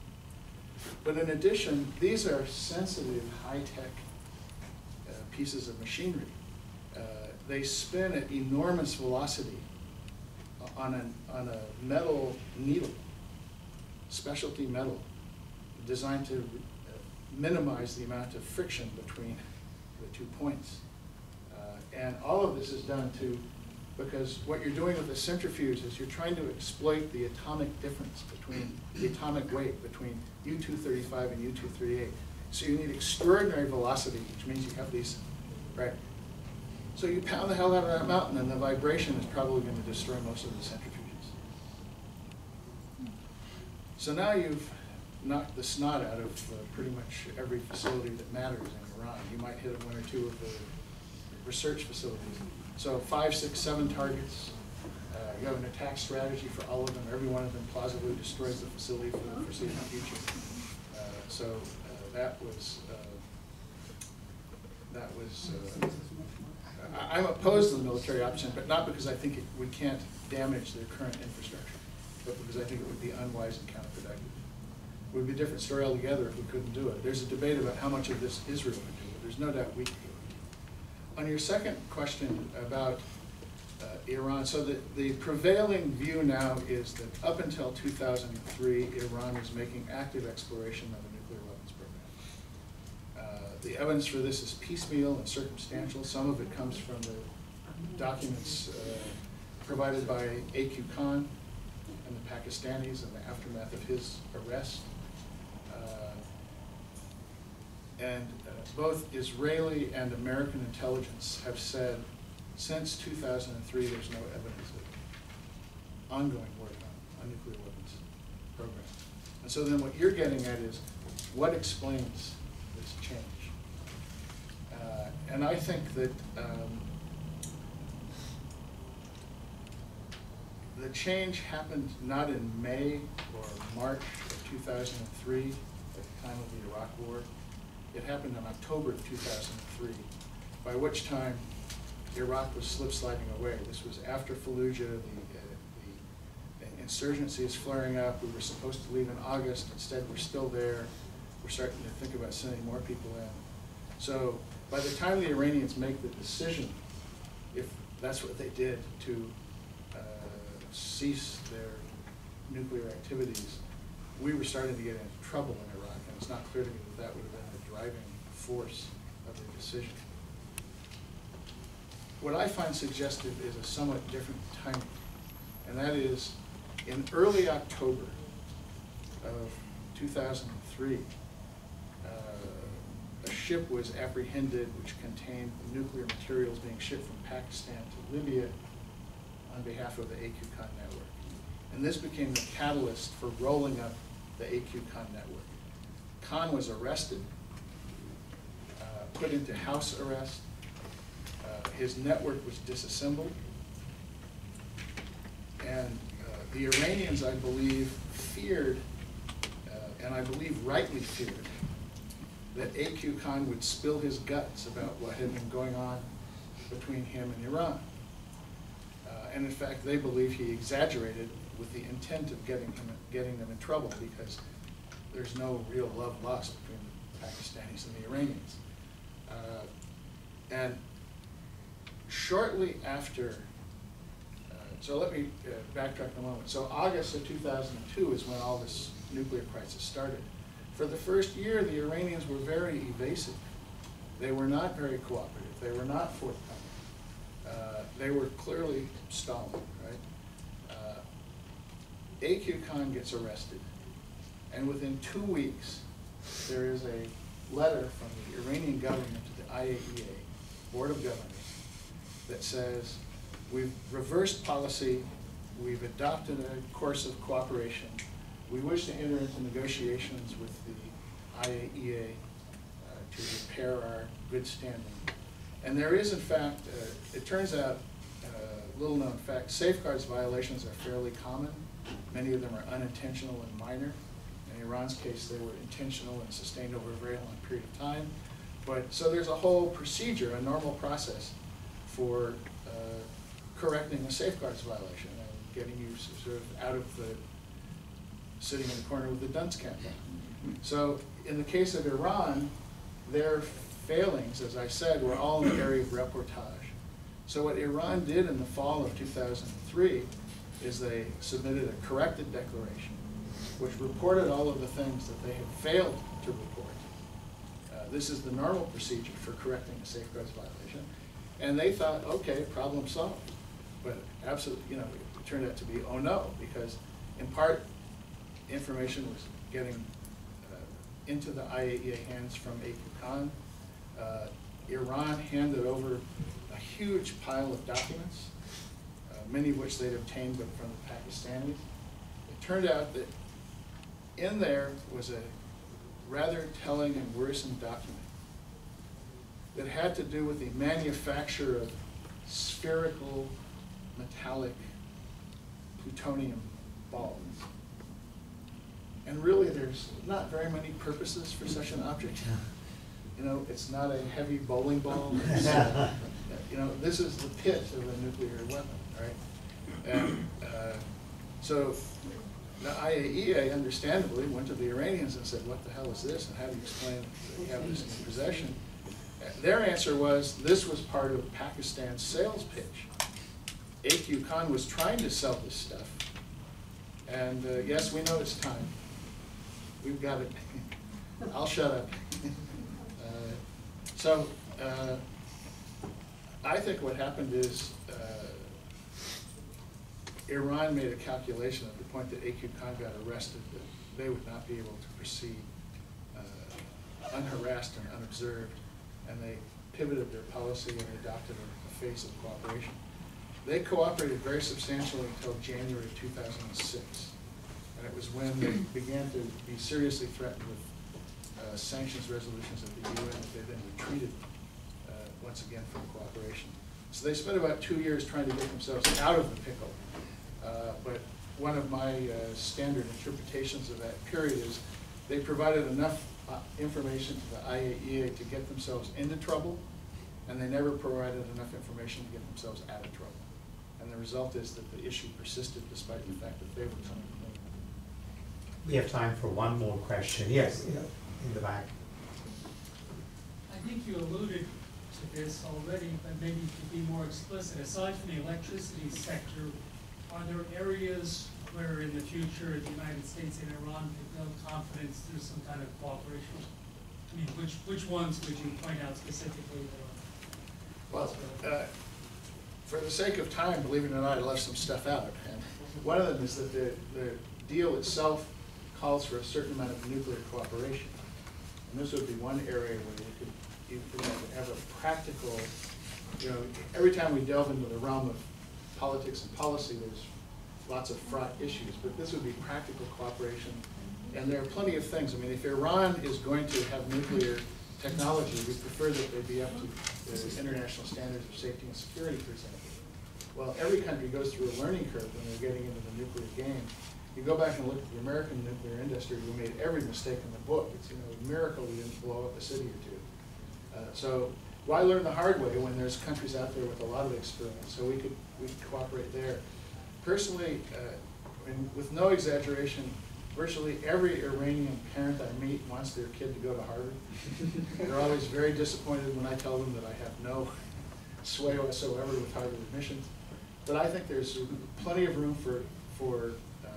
But in addition, these are sensitive, high-tech uh, pieces of machinery. Uh, they spin at enormous velocity on a, on a metal needle, specialty metal, designed to uh, minimize the amount of friction between the two points. Uh, and all of this is done to, because what you're doing with the centrifuge is you're trying to exploit the atomic difference between, the atomic weight between U two thirty-five and U two thirty-eight. So you need extraordinary velocity, which means you have these, right? So you pound the hell out of that mountain, and the vibration is probably going to destroy most of the centrifuges. So now you've knocked the snot out of uh, pretty much every facility that matters in Iran. You might hit one or two of the research facilities. So five, six, seven targets. Uh, you have an attack strategy for all of them. Every one of them plausibly destroys the facility for the foreseeable future. Uh, so uh, that was uh, that was. Uh, I, I'm opposed to the military option, but not because I think it, we can't damage their current infrastructure, but because I think it would be unwise and counterproductive. It would be a different story altogether if we couldn't do it. There's a debate about how much of this Israel could do, but there's no doubt we could do it. On your second question about uh, Iran, so the, the prevailing view now is that up until two thousand three, Iran was making active exploration of a nuclear weapons program. Uh, the evidence for this is piecemeal and circumstantial. Some of it comes from the documents uh, provided by A Q Khan and the Pakistanis in the aftermath of his arrest. Uh, and uh, both Israeli and American intelligence have said since two thousand three there's no evidence of ongoing work on a nuclear weapons program. And so then what you're getting at is what explains this change? Uh, and I think that um, the change happened not in May or March of two thousand three, at the time of the Iraq War. It happened in October of two thousand three, by which time Iraq was slip-sliding away. This was after Fallujah. The, uh, the insurgency is flaring up. We were supposed to leave in August. Instead, we're still there. We're starting to think about sending more people in. So by the time the Iranians make the decision, if that's what they did, to uh, cease their nuclear activities, we were starting to get into trouble in Iraq, and it's not clear to me that that would have been the driving force of their decision. What I find suggestive is a somewhat different timing, and that is in early October of two thousand three, uh, a ship was apprehended which contained nuclear materials being shipped from Pakistan to Libya on behalf of the A Q CON network. And this became the catalyst for rolling up the A Q CON network. Khan was arrested, uh, put into house arrest. Uh, his network was disassembled. And uh, the Iranians, I believe, feared, uh, and I believe rightly feared, that A Q CON would spill his guts about what had been going on between him and Iran. Uh, and in fact, they believe he exaggerated with the intent of getting him, getting them in trouble, because there's no real love lost between the Pakistanis and the Iranians. Uh, and shortly after, uh, so let me uh, backtrack a moment. So August of two thousand two is when all this nuclear crisis started. For the first year, the Iranians were very evasive. They were not very cooperative. They were not forthcoming. Uh, they were clearly stalling, right? Uh, A Q CON gets arrested, and within two weeks, there is a letter from the Iranian government to the I A E A, Board of Governors, that says, we've reversed policy, we've adopted a course of cooperation, we wish to enter into negotiations with the I A E A uh, to repair our good standing. And there is, in fact, uh, it turns out, uh, little known fact, safeguards violations are fairly common. Many of them are unintentional and minor. In Iran's case, they were intentional and sustained over a very long period of time. But so there's a whole procedure, a normal process for uh, correcting a safeguards violation and getting you sort of out of the sitting in the corner with the dunce cap on. So in the case of Iran, their failings, as I said, were all in the area of reportage. So what Iran did in the fall of two thousand three is they submitted a corrected declaration which reported all of the things that they had failed to report. Uh, this is the normal procedure for correcting a safeguards violation. And they thought, okay, problem solved. But absolutely, you know, it turned out to be, oh no, because in part, information was getting uh, into the I A E A hands from A Q CON. Uh, Iran handed over a huge pile of documents, uh, many of which they'd obtained but from the Pakistanis. It turned out that in there was a rather telling and worrisome document that had to do with the manufacture of spherical metallic plutonium balls. And really, there's not very many purposes for such an object. You know, it's not a heavy bowling ball. It's, uh, you know, this is the pit of a nuclear weapon, right? And uh, so the I A E A, understandably, went to the Iranians and said, what the hell is this, and how do you explain that you have this in your possession? Their answer was, this was part of Pakistan's sales pitch. A Q CON was trying to sell this stuff. And uh, yes, we know it's time. We've got it. I'll shut up. uh, so uh, I think what happened is uh, Iran made a calculation at the point that A Q CON got arrested that they would not be able to proceed uh, unharassed and unobserved, and they pivoted their policy and adopted a, a phase of cooperation. They cooperated very substantially until January of two thousand six. And it was when they began to be seriously threatened with uh, sanctions resolutions at the U N that they then retreated uh, once again from cooperation. So they spent about two years trying to get themselves out of the pickle. Uh, but one of my uh, standard interpretations of that period is they provided enough uh, information to the I A E A to get themselves into trouble, and they never provided enough information to get themselves out of trouble. And the result is that the issue persisted despite the fact that they were coming to know. We have time for one more question. Yes, in the back. Hi, think you alluded to this already, but maybe you could be more explicit. Aside from the electricity sector, are there areas where in the future the United States and Iran could build confidence through some kind of cooperation? I mean, which, which ones would you point out specifically that are? Well, uh, for the sake of time, believe it or not, I left some stuff out. And one of them is that the, the deal itself calls for a certain amount of nuclear cooperation. And this would be one area where you could, you could have a practical, you know, every time we delve into the realm of politics and policy, there's lots of fraught issues, but this would be practical cooperation. And there are plenty of things. I mean, if Iran is going to have nuclear technology, we prefer that they be up to the international standards of safety and security, for example. Well, every country goes through a learning curve when they're getting into the nuclear game. You go back and look at the American nuclear industry, we made every mistake in the book. It's, you know, a miracle we didn't blow up a city or two. Uh, so why learn the hard way when there's countries out there with a lot of experience? So we could, we could cooperate there. Personally, uh, and with no exaggeration, virtually every Iranian parent I meet wants their kid to go to Harvard. They're always very disappointed when I tell them that I have no sway whatsoever with Harvard admissions. But I think there's plenty of room for, for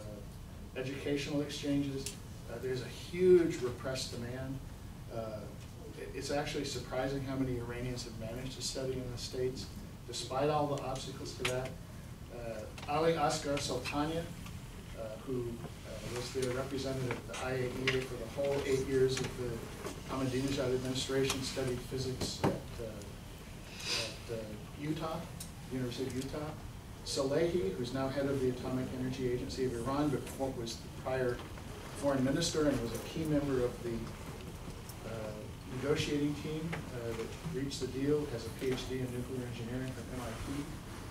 uh, educational exchanges. Uh, there's a huge repressed demand. Uh, it's actually surprising how many Iranians have managed to study in the States, despite all the obstacles to that. Uh, Ali Asghar Sultania, uh, who uh, was the representative of the I A E A for the whole eight years of the Ahmadinejad administration, studied physics at, uh, at uh, Utah, University of Utah. Salehi, who's now head of the Atomic Energy Agency of Iran, but was the prior foreign minister and was a key member of the uh, negotiating team uh, that reached the deal, has a P H D in nuclear engineering from M I T.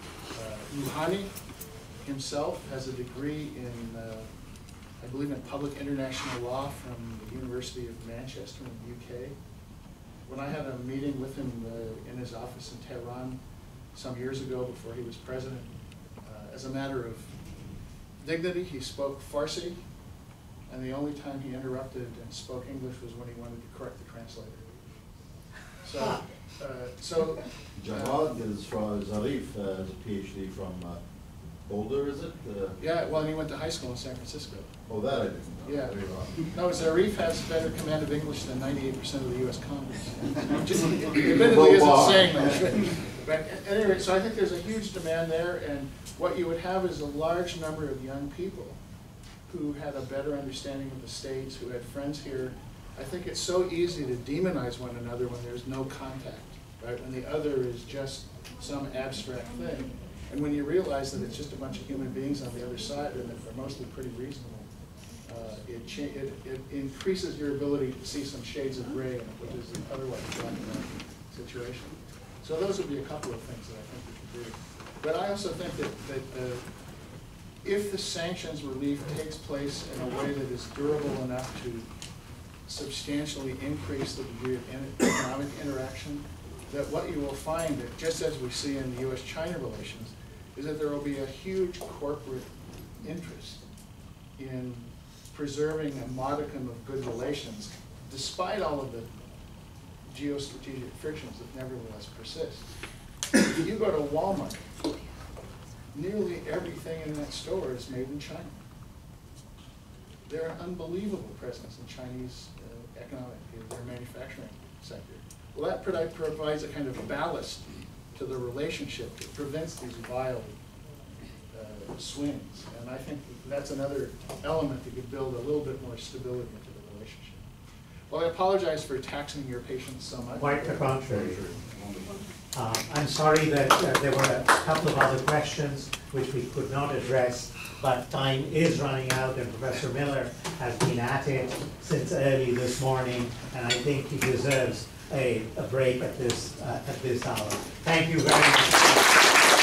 Uh, Rouhani himself has a degree in, uh, I believe, in public international law from the University of Manchester in the U K. When I had a meeting with him uh, in his office in Tehran some years ago before he was president, uh, as a matter of dignity, he spoke Farsi, and the only time he interrupted and spoke English was when he wanted to correct the translator. So, uh, so Jawad is from Zarif, uh, has a P H D from uh, Boulder, is it? Uh, yeah, well, and he went to high school in San Francisco. oh, that I didn't know. Yeah. Very well. No, Zarif has better command of English than ninety-eight percent of the U S Congress. Just, it admittedly isn't saying much. But at any rate, so I think there's a huge demand there, and what you would have is a large number of young people who had a better understanding of the States, who had friends here. I think it's so easy to demonize one another when there's no contact, right? When the other is just some abstract thing. And when you realize that it's just a bunch of human beings on the other side and that they're mostly pretty reasonable, uh, it, cha it, it increases your ability to see some shades of gray in it, which is an otherwise black and white situation. So those would be a couple of things that I think we could do. But I also think that, that uh, if the sanctions relief takes place in a way that is durable enough to substantially increase the degree of in economic interaction, that what you will find, that just as we see in the U S China relations, is that there will be a huge corporate interest in preserving a modicum of good relations, despite all of the geostrategic frictions that nevertheless persist. If you go to Walmart, nearly everything in that store is made in China. They're an unbelievable presence in Chinese uh, economic, their manufacturing sector. Well, that provides a kind of ballast to the relationship that prevents these wild uh, swings. And I think that's another element that could build a little bit more stability into the relationship. Well, I apologize for taxing your patience so much. Quite the contrary. Uh, I'm sorry that uh, there were a couple of other questions which we could not address, but time is running out, and Professor Miller has been at it since early this morning, and I think he deserves a, a break at this, uh, at this hour. Thank you very much.